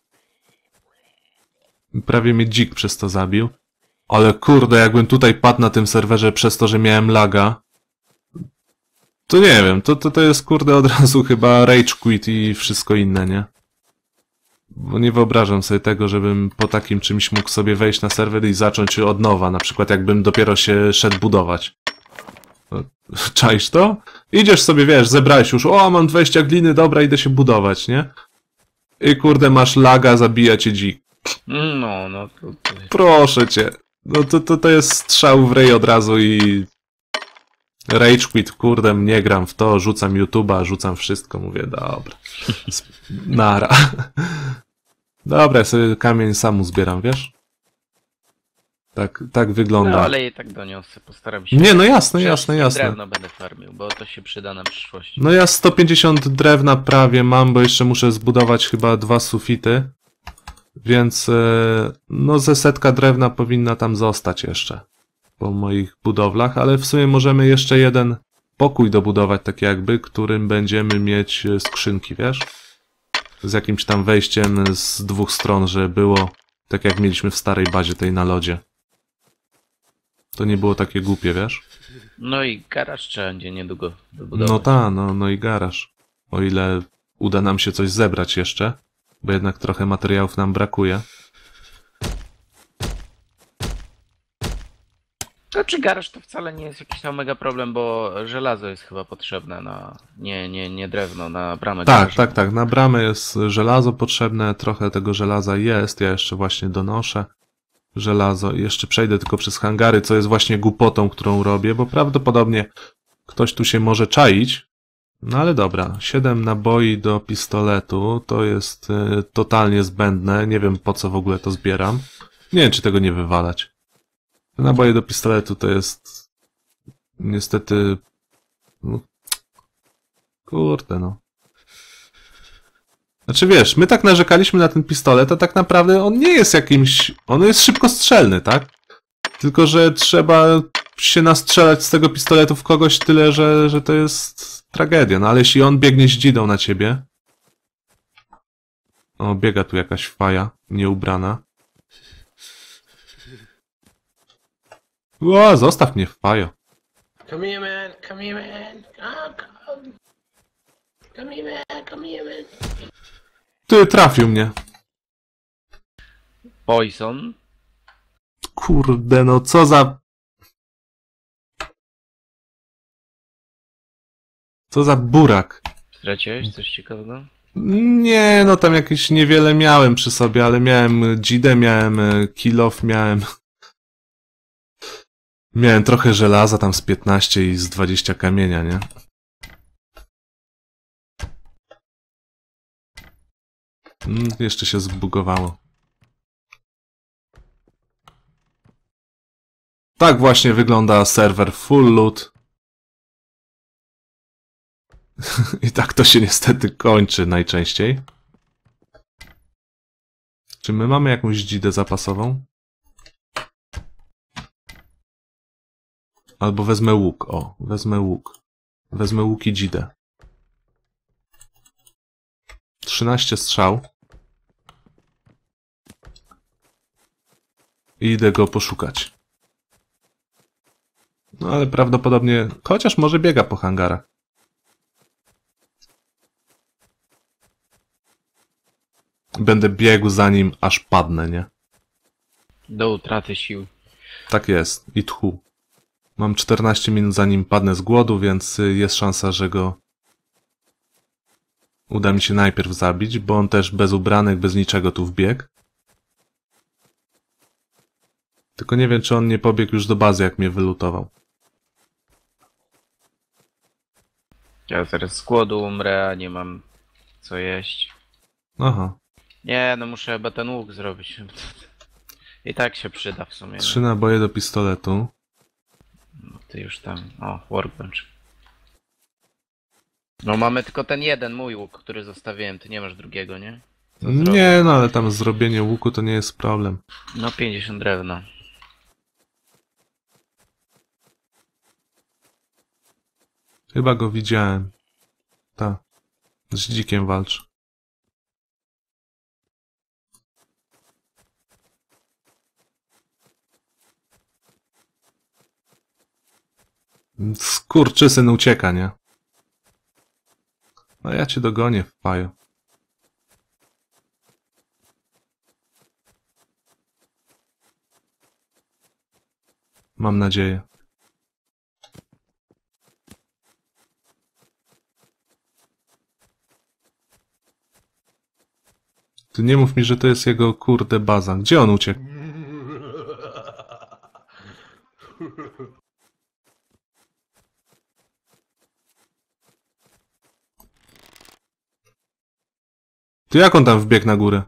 Prawie mnie dzik przez to zabił. Ale kurde, jakbym tutaj padł na tym serwerze przez to, że miałem laga, to nie wiem, to, to, to jest kurde od razu chyba rage quit i wszystko inne, nie? Bo nie wyobrażam sobie tego, żebym po takim czymś mógł sobie wejść na serwer i zacząć od nowa, na przykład jakbym dopiero się szedł budować. Czaisz to? Idziesz sobie, wiesz, zebrałeś już, o, mam dwadzieścia gliny, dobra, idę się budować, nie? I kurde, masz laga, zabija cię dzik. No, no to... to... Proszę cię. No to, to, to jest strzał w rej od razu i... Rage quit, kurde, nie gram w to, rzucam YouTube'a, rzucam wszystko, mówię, dobra. Nara. Dobra, ja sobie kamień sam uzbieram, wiesz? Tak, tak wygląda. No ale i tak doniosę, postaram się. Nie, no jasne, Przecież jasne, jasne. drewno będę farmił, bo to się przyda na przyszłość. No ja sto pięćdziesiąt drewna prawie mam, bo jeszcze muszę zbudować chyba dwa sufity. Więc e, no ze setka drewna powinna tam zostać jeszcze po moich budowlach, ale w sumie możemy jeszcze jeden pokój dobudować, tak jakby, którym będziemy mieć skrzynki, wiesz? Z jakimś tam wejściem z dwóch stron, że było tak jak mieliśmy w starej bazie tej na lodzie. To nie było takie głupie, wiesz? No i garaż trzeba będzie niedługo dobudować. No ta, no, no i garaż. O ile uda nam się coś zebrać jeszcze, bo jednak trochę materiałów nam brakuje. Znaczy garaż to wcale nie jest jakiś tam mega problem, bo żelazo jest chyba potrzebne na... Nie, nie, nie drewno, na bramę Tak, garażu. tak, tak. Na bramę jest żelazo potrzebne, trochę tego żelaza jest. Ja jeszcze właśnie donoszę żelazo. Jeszcze przejdę tylko przez hangary, co jest właśnie głupotą, którą robię, bo prawdopodobnie ktoś tu się może czaić. No ale dobra, siedem naboi do pistoletu, to jest y, totalnie zbędne. Nie wiem, po co w ogóle to zbieram. Nie wiem, czy tego nie wywalać. Te naboje do pistoletu to jest niestety... No, kurde no. Znaczy wiesz, my tak narzekaliśmy na ten pistolet, a tak naprawdę on nie jest jakimś... On jest szybkostrzelny, tak? Tylko, że trzeba się nastrzelać z tego pistoletu w kogoś tyle, że, że to jest tragedia. No ale jeśli on biegnie z dzidą na ciebie... O, biega tu jakaś faja, nieubrana. O, zostaw mnie, fajo. Come here, man. Come here, man. Come, come. Come here, man. Come here, man. Ty, trafił mnie. Poison. Kurde, no co za... Co za burak. Straciłeś coś ciekawego? Nie, no tam jakieś niewiele miałem przy sobie, ale miałem dzidę, miałem kill off, miałem... Miałem trochę żelaza, tam z piętnaście i z dwadzieścia kamienia, nie? Mm, jeszcze się zbugowało. Tak właśnie wygląda serwer full loot. I tak to się niestety kończy najczęściej. Czy my mamy jakąś dzidę zapasową? Albo wezmę łuk, o, wezmę łuk. Wezmę łuk i dzidę. trzynaście strzał. I idę go poszukać. No ale prawdopodobnie, chociaż może biega po hangarach. Będę biegł za nim, aż padnę, nie? Do utraty sił. Tak jest. I tchu. Mam czternaście minut zanim padnę z głodu, więc jest szansa, że go uda mi się najpierw zabić, bo on też bez ubranek, bez niczego tu wbiegł. Tylko nie wiem, czy on nie pobiegł już do bazy, jak mnie wylutował. Ja zaraz z głodu umrę, a nie mam co jeść. Aha. Nie, no muszę chyba ten łuk zrobić. I tak się przyda w sumie. Trzy naboje do pistoletu. No, ty już tam... O, workbench. No mamy tylko ten jeden mój łuk, który zostawiłem. Ty nie masz drugiego, nie? Co zrobię? Nie, no ale tam zrobienie łuku to nie jest problem. No pięćdziesiąt drewna. Chyba go widziałem. Ta. Z dzikiem walczy. Skurczysyn ucieka, nie? No ja cię dogonię, Pajo. Mam nadzieję. Ty nie mów mi, że to jest jego kurde baza. Gdzie on uciekł? Ty jak on tam wbiegł na górę?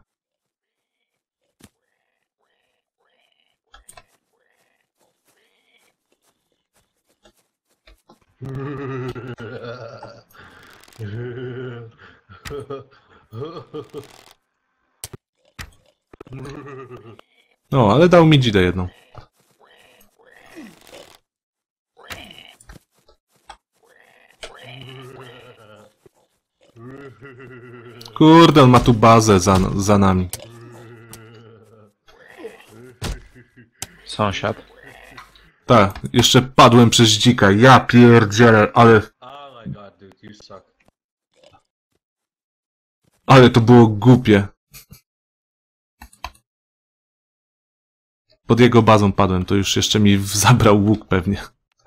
No, ale dał mi dzidę jedną. Kurde, on ma tu bazę za, za nami. Sąsiad. Tak, jeszcze padłem przez dzika. Ja pierdzielę, ale... Oh my god, dude, you suck. Ale to było głupie. Pod jego bazą padłem, to już jeszcze mi zabrał łuk pewnie.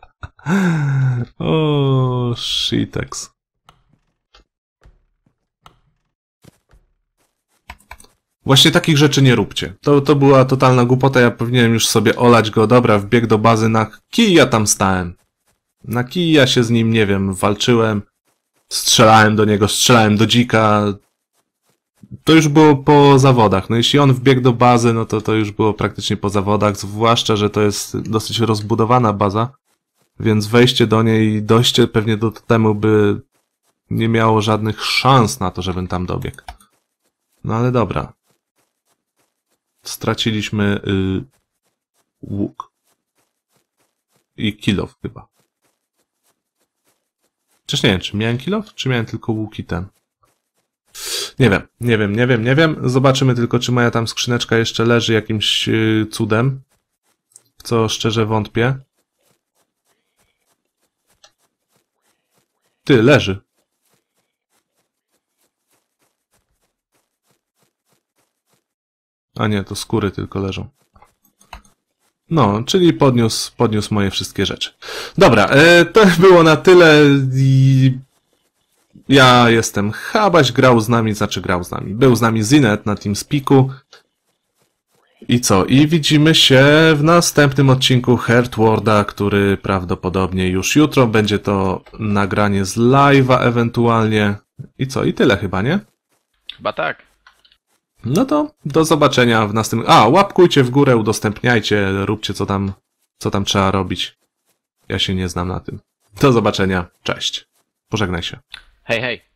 O, shitex. Właśnie takich rzeczy nie róbcie. To, to była totalna głupota, ja powinienem już sobie olać go. Dobra, wbiegł do bazy, na kij ja tam stałem. Na kij ja się z nim, nie wiem, walczyłem. Strzelałem do niego, strzelałem do dzika. To już było po zawodach. No jeśli on wbiegł do bazy, no to to już było praktycznie po zawodach. Zwłaszcza, że to jest dosyć rozbudowana baza. Więc wejście do niej i dojście pewnie do totemu by nie miało żadnych szans na to, żebym tam dobiegł. No ale dobra. Straciliśmy y, łuk. I kilof chyba. Czyż nie wiem, czy miałem kilof, czy miałem tylko łuk i ten. Nie wiem, nie wiem, nie wiem, nie wiem. Zobaczymy tylko, czy moja tam skrzyneczka jeszcze leży jakimś y, cudem. W co szczerze wątpię. Ty, leży. A nie, to skóry tylko leżą. No, czyli podniósł, podniósł moje wszystkie rzeczy. Dobra, e, to było na tyle. I ja jestem Chabaś, grał z nami, znaczy grał z nami. Był z nami Zinet na TeamSpeaku. I co? I widzimy się w następnym odcinku Heartwarda, który prawdopodobnie już jutro będzie to nagranie z live'a ewentualnie. I co? I tyle chyba, nie? Chyba tak. No to do zobaczenia w następnym... A, łapkujcie w górę, udostępniajcie, róbcie co tam, co tam trzeba robić. Ja się nie znam na tym. Do zobaczenia, cześć. Pożegnaj się. Hej, hej.